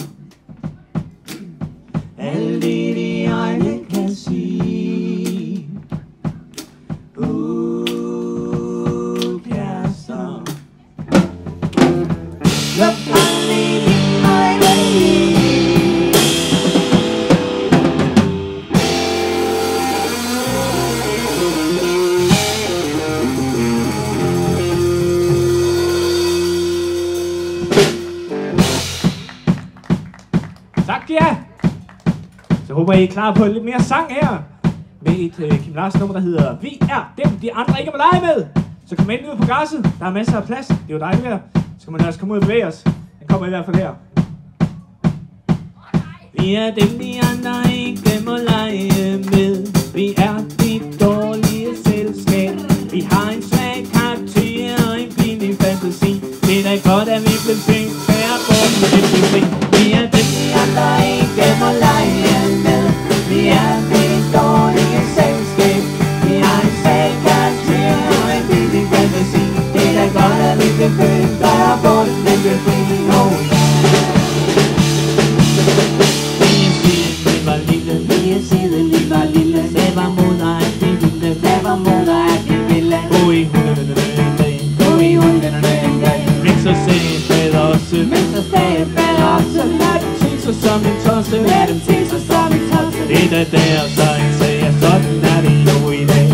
Alt det de øjne kan sige. Kærester. Luk aldrig dine øjne i. Tak skal I have. Så håber I er klar på lidt mere sang her. Med et Kim Larsen nummer, der hedder Vi er dem, de andre ikke må lege med. Så kom ind ud på græsset. Der er masser af plads. Det er jo dejligt her. Så kan man også komme ud og bevæge os. Den kommer i hvert fald her. Vi er dem, de andre ikke må lege med. Vi er de dårlige selv. den ting, der er borten, det bliver fri. Vi er dem, de andre ikke må lege med. Vi er det dårlige selskab. Vi har en svag karakter og en billig fantasi. Det er da godt, at vi kan føle, der er borten, det bliver fri. Oh yeah. Vi var lille, vi er siden vi var lille. Det var moder, at det ville. Det var moder, at det ville. Ui, hunderne en dag. Ui, hunderne en dag. Men så sagde fader også. Men så sagde fader også. Lad dem tisse som en tosse. Lad dem tisse som en tosse. Det er der, så en sagde, sådan er det jo i dag.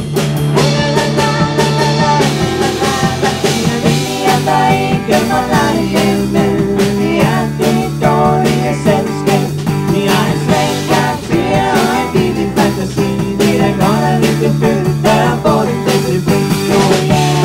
Der ikke må lege med. Vi er det dårlige selskab. Vi har en svag karakter og en billig fantasi. Det er da godt, at vi kan føle, der er borten, det bliver fri. Oh yeah.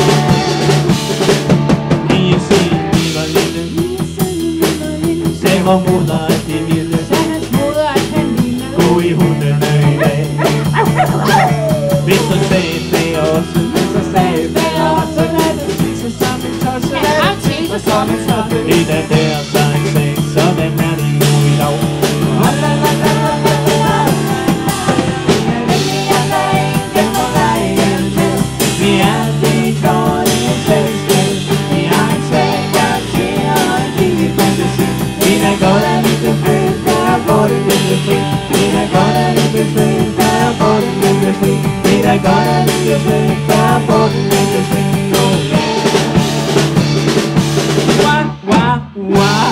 Vi er siden vi var lille. Sagde vor moder, at det ville. Gå i hundene i dag. Hvis så sagde det også. Så sagde fader også. Lad dem tisse som en tosse. Lad dem tisse som en tosse. Det er der, så en sagde, sådan er det jo i dag. Vi er det dårlige selskab. Vi har en svag karakter og en billig fantasi. Det er godt, at vi kan føle, der er borten, det bliver fri. Det er godt, at vi kan føle, der er borten, det bliver fri. Det er godt, at vi kan føle, der er borten, det bliver fri. Oh yeah. Wah, wah, wah.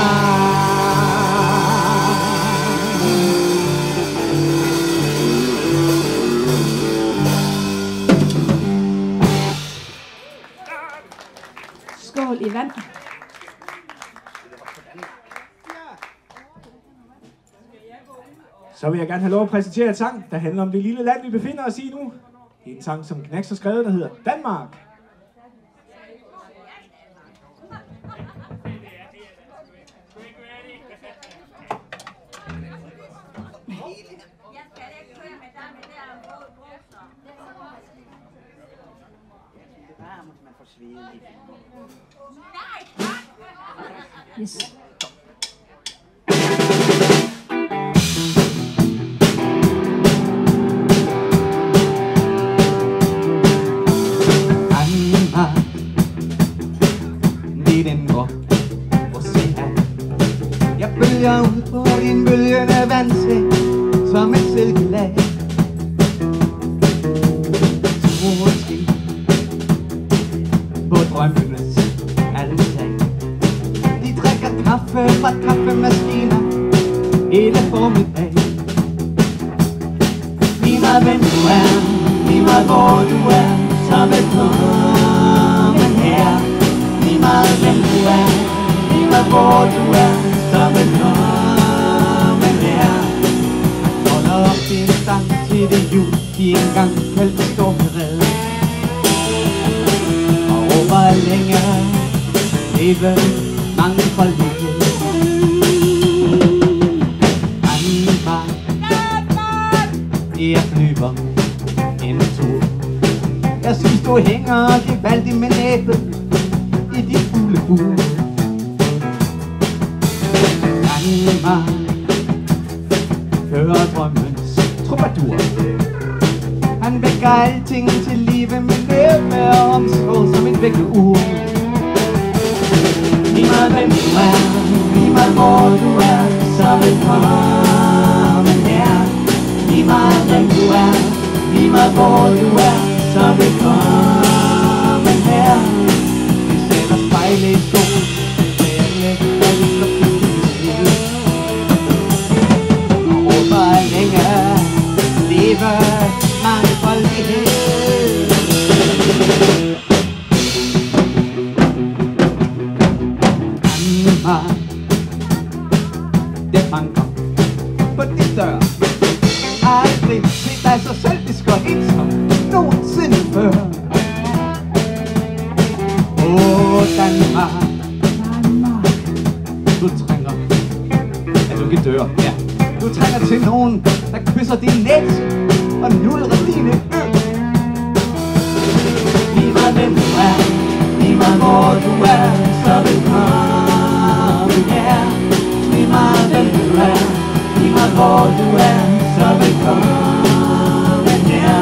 Skål i vand. Så vil jeg gerne have lov at præsentere en sang, der handler om det lille land, vi befinder os i nu. Det er en sang, som Knacks har skrevet, der hedder Danmark. Yes. Danmark, det er den ord, ocean. Jeg bølger ud på din bølgende vandseng, som et silkelag. Solskin på drømmenes altan. De drikker kaffe fra kaffemaskiner hele formiddag. Lige meget hvem du er, lige meget hvor du er, så velkommen her. Lige meget hvem du er, lige meget hvor du er, så velkommen her. Holder op din sang til det jul, de engang kaldte stormred. Og råber længe, leve mangfoldighed. Danmark, jeg flyver en tur. Jeg synes du hænger gevaldigt med næbet i dit fuglebur. Danmark, hører drømmens troubadour. Han vækker alting til live med næve og omsorg som en vækkeur. Lige meget hvem du er, lige meget hvor du er, så velkommen her. Lige meget hvem du er, lige meget hvor du er, så velkommen her. Vi sætter spejle i sol, med alle falder pludselig. Og råber længe, leve mangfoldighed. Danmark, det banker på din dør. Aldrig set dig så selvisk og ensom nogensinde før. Åh, Danmark, du trænger, ja, du kan døre, ja. Du trænger til nogen, der kysser din næse og nulrer dine ø. Lige meget hvem du er, lige meget hvor du er, så velkommen hvor du er, så velkommen her.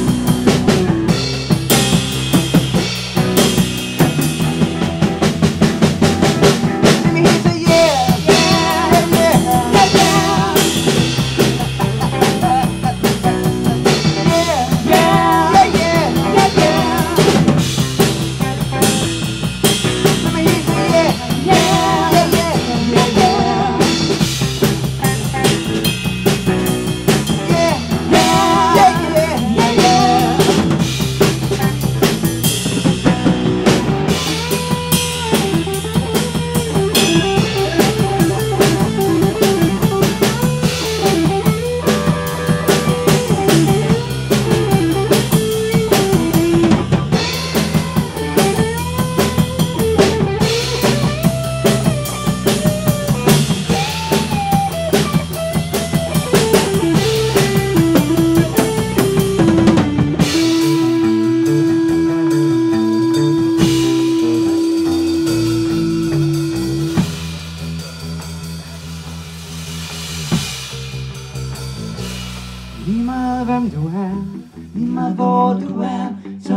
Lige meget hvem du er, lige meget hvor du er, så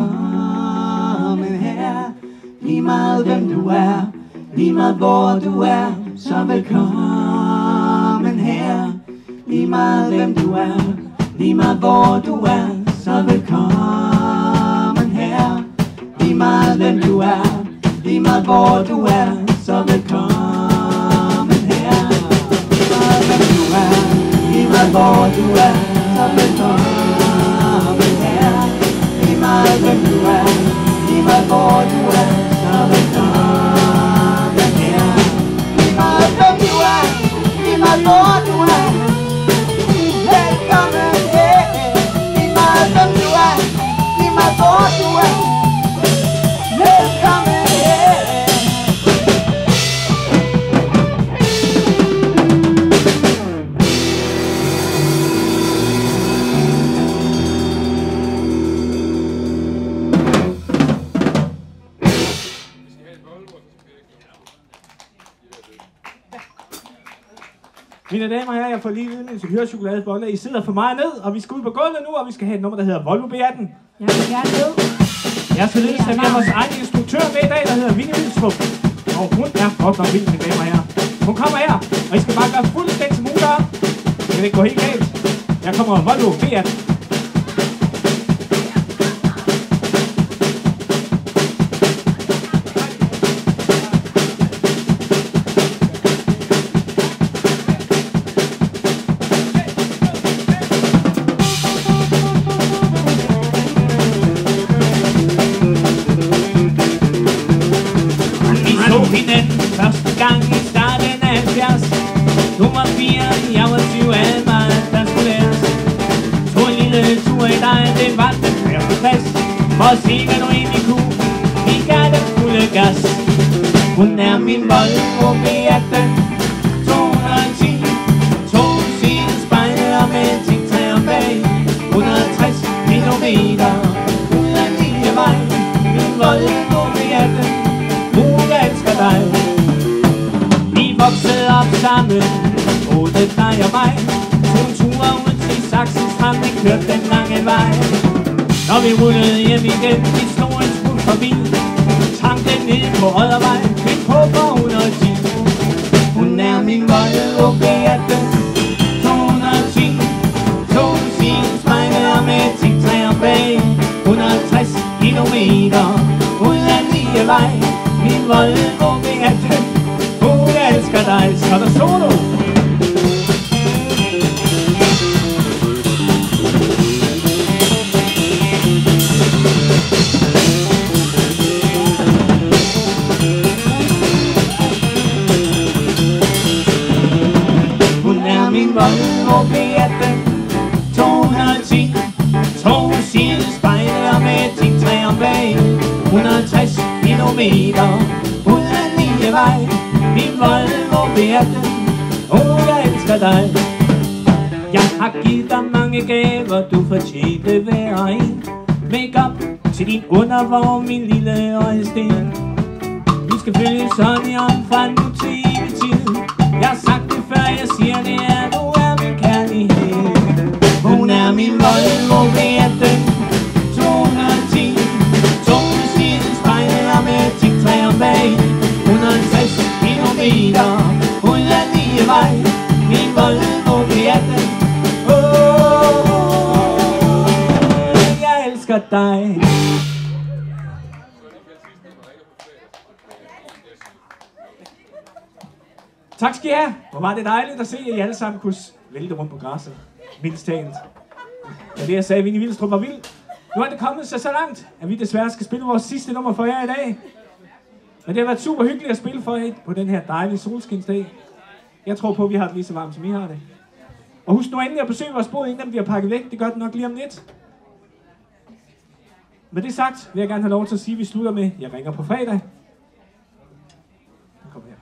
velkommen her. Lige meget hvem du er, lige meget hvor du er, så velkommen her. Lige meget hvem du er, lige meget hvor du er, så velkommen her. Lige meget hvem du er, lige meget hvor du er, så velkommen her. Lige meget hvem du er, lige meget hvor du er, så velkommen her. Lige meget hvem du er, lige meget hvor du er, så velkommen her. Lige meget hvem du er, lige meget hvor du er, velkommen her. Lige meget hvem du er, lige meget hvor du er, velkommen her. Mine damer og herrer, jeg får lige viden, at chokoladeboller. I sidder for meget ned, og vi skal ud på gulvet nu, og vi skal have et nummer, der hedder Volvo B18. Jeg vil gerne ved. Jeg skal lidt servere vores egen instruktør med i dag, der hedder Vinnie Vilstrup. Og hun er godt nok vild, mine damer og herrer. Hun kommer her, og I skal bare gøre fuldstændig som hun gør. Det kan ikke gå helt galt. Jeg kommer Volvo B18. Første gang i starten af 70. Nummer 4, jeg var 20 af mig, der skulle læres. Tog en lille tur i dig, det var den første plads. For at se, hvad du egentlig kunne, vi gav den fulde gas. Hun er min Volvo B18 210. To side spejler med tingtræer bag. 160 kilometer ud af lige vej. Min Volvo B18, hun elsker dig. Voksede op sammen, både dig og mig. Tog en tur ud til Saxens Strand, vi kørte den lange vej. Når vi rullede hjem igen, vi slog en smut forbi. Tanken ned på Oddervej, fik på for 110. Hun er min Volvo B18 210. To sidespejler med tingtræer bag. 160 kilometer ud af lige vej. Min Volvo B18, jeg elsker dig, så er der solo. Hun er min Volvo B18 210. To sidespejler med tingtræer bag. 160 kilometer ud af lige vej. Min Volvo B18, jeg elsker dig. Jeg har givet dig mange gaver, du fortjente hver en. Make-up til din undervogn, min lille øjesten. Vi skal følges hånd i hånd fra nu til evig tid. Jeg har sagt det før, jeg siger det er, du er min Volvo V18 210. Tung ved siden, spejler med tik-træ om bag. 150 kilometer ud af lige vej. Min Volvo V18. Jeg elsker dig. Tak skal I have. Hvor var det dejligt at se, at I alle sammen kunne vælte rundt på græsset. Mindst talt. Og det jeg sagde, Vinnie Vilstrup var vild. Nu er det kommet så langt, at vi desværre skal spille vores sidste nummer for jer i dag. Men det har været super hyggeligt at spille for jer på den her dejlige solskinsdag. Jeg tror på, at vi har det lige så varmt, som I har det. Og husk nu endelig at besøge vores båd, inden den bliver pakket væk. Det gør den nok lige om lidt. Med det sagt, vil jeg gerne have lov til at sige, at vi slutter med Jeg ringer på fredag. Kom her.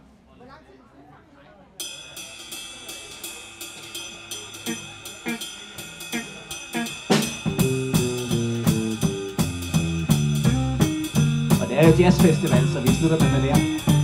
Og det er jo jazzfestival, så vi slutter med det her.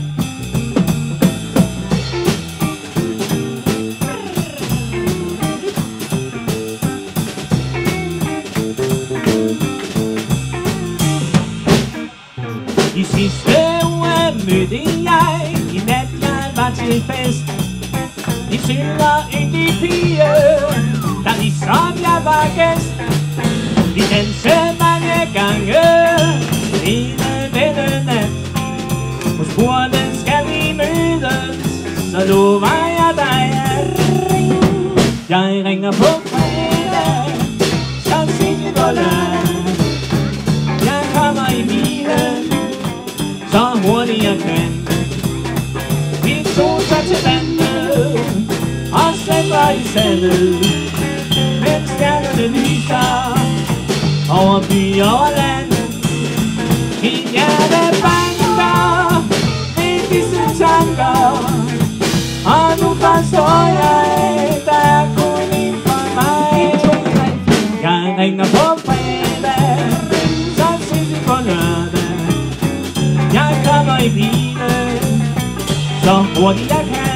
I sidste uge mødte jeg i nat, jeg var til fest. En sød og yndig pige, der ligesom jeg var gæst. Vi dansede mange gange hele denne nat. Hun spurgte, skal vi mødes, så lover jeg dig at ringe. Jeg ringer på fredag, så ses vi på lørdag. Jeg kommer i bilen, så hurtigt jeg kan. Vi tog sig til vandet og slæber i sandet, mens stjernerne lyser over by og land. Mit hjerte banker ved disse tanker, og nu forstår jeg, der er kun en for mig. Jeg ringer på fredag, så ses vi på lørdag. Jeg kommer i bilen, så hurtigt jeg kan.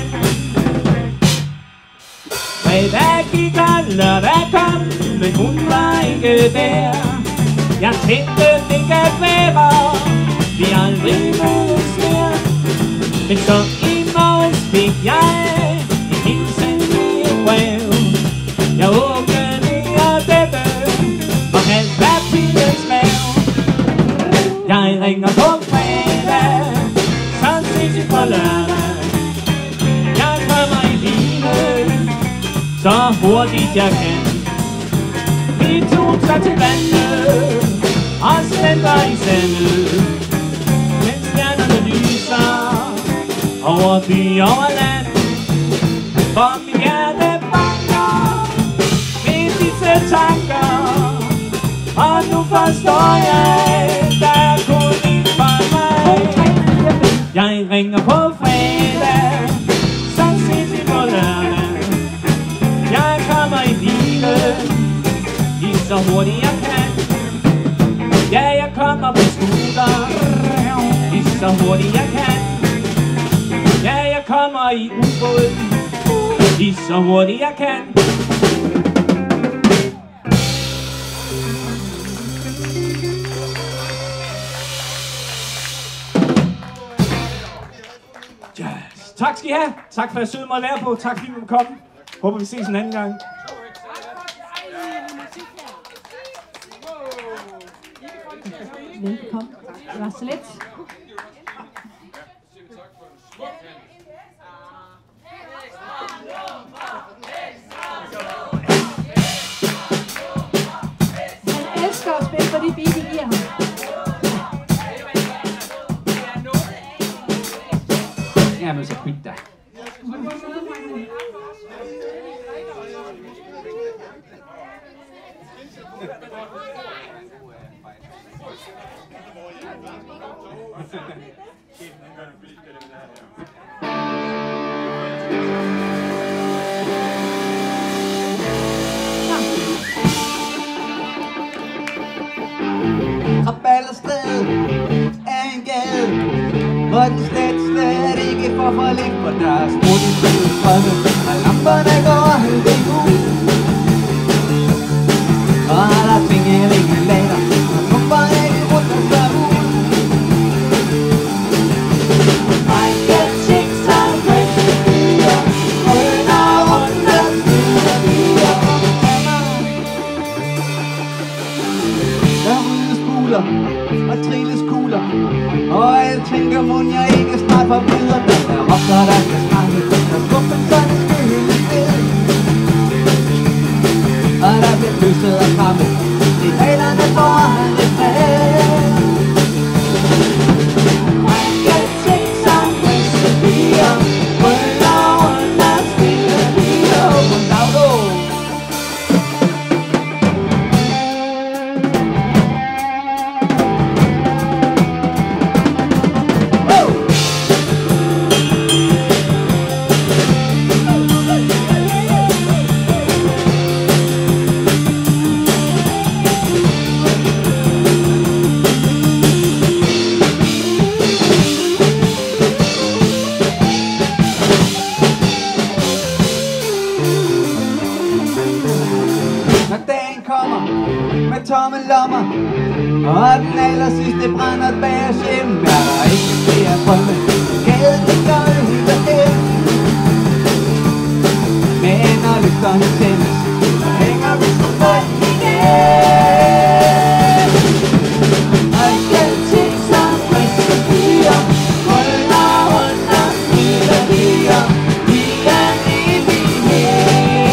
Fredag gik og lørdag kom, men hun var ikke der. Jeg tænkte, det kan være, vi aldrig mødes mere. Men så i morges fik jeg en hilsen i et brev. Jeg åbnede dette og halvt hver pilens mav. Jeg ringer på fredag, så ses vi på lørdag. Jeg kommer i bilen, så hurtigt jeg kan. Vi tog sig til vandet og slæber i sandet, mens stjernerne lyser over by og land. For mit hjerte banker ved disse tanker, og nu forstår jeg, der er kun en for mig. Jeg ringer på fredag, så ses vi på lørdag. Jeg kommer i bilen, lige så hurtigt jeg kan. Ja, jeg kommer på scooter, lige så hurtigt jeg kan. Ja, jeg kommer i ubåd, lige så hurtigt jeg kan. Yes. Tak skal I have. Tak for at jeg søgte mig at være på. Tak fordi I kom. Håber vi ses en anden gang. Velkommen. Det var så let. Han elsker at spille på de beat, I giver ham. Jamen, så pyt dig. Rabalderstræde er en gade, hvor den slet ikke får for lidt, for der er smut i fede strømme, og lamperne går helt ud. kugler og trilleskugler. Og alle tænker, mon jeg ikke snart forbyder. Der er hofter, der skal snakke, der skubben sådan en skøle sted. Og der bliver kysset og krammet, rivalerne får aldrig fred. Man kan tænke sig friske piger, brøller under spille piger. Goddag du! Når dagen kommer med tomme lommer, og den aller sidste brænder bag os hjem, er der ikke flere drømme. Gaden ligger ud af hjem. Men når lygterne tændes, så hænger vi så folk igen. Og jeg tænker sig friske piger, brøller under spille piger, i en evighed.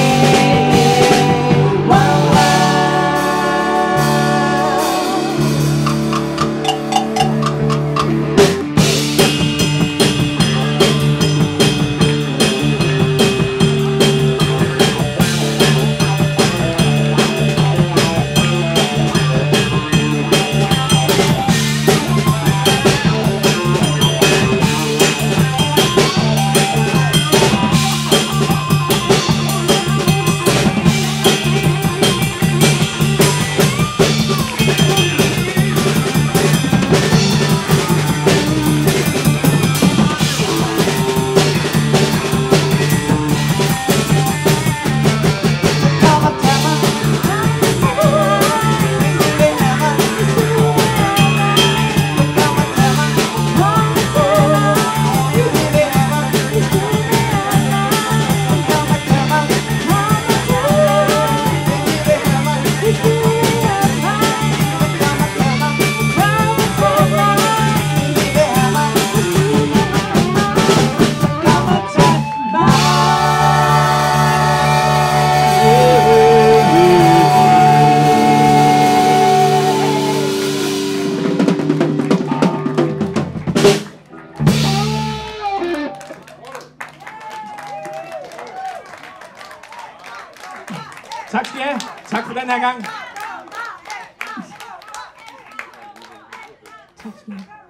Tak skal I have. Tak for den her gang. Tak skal du have.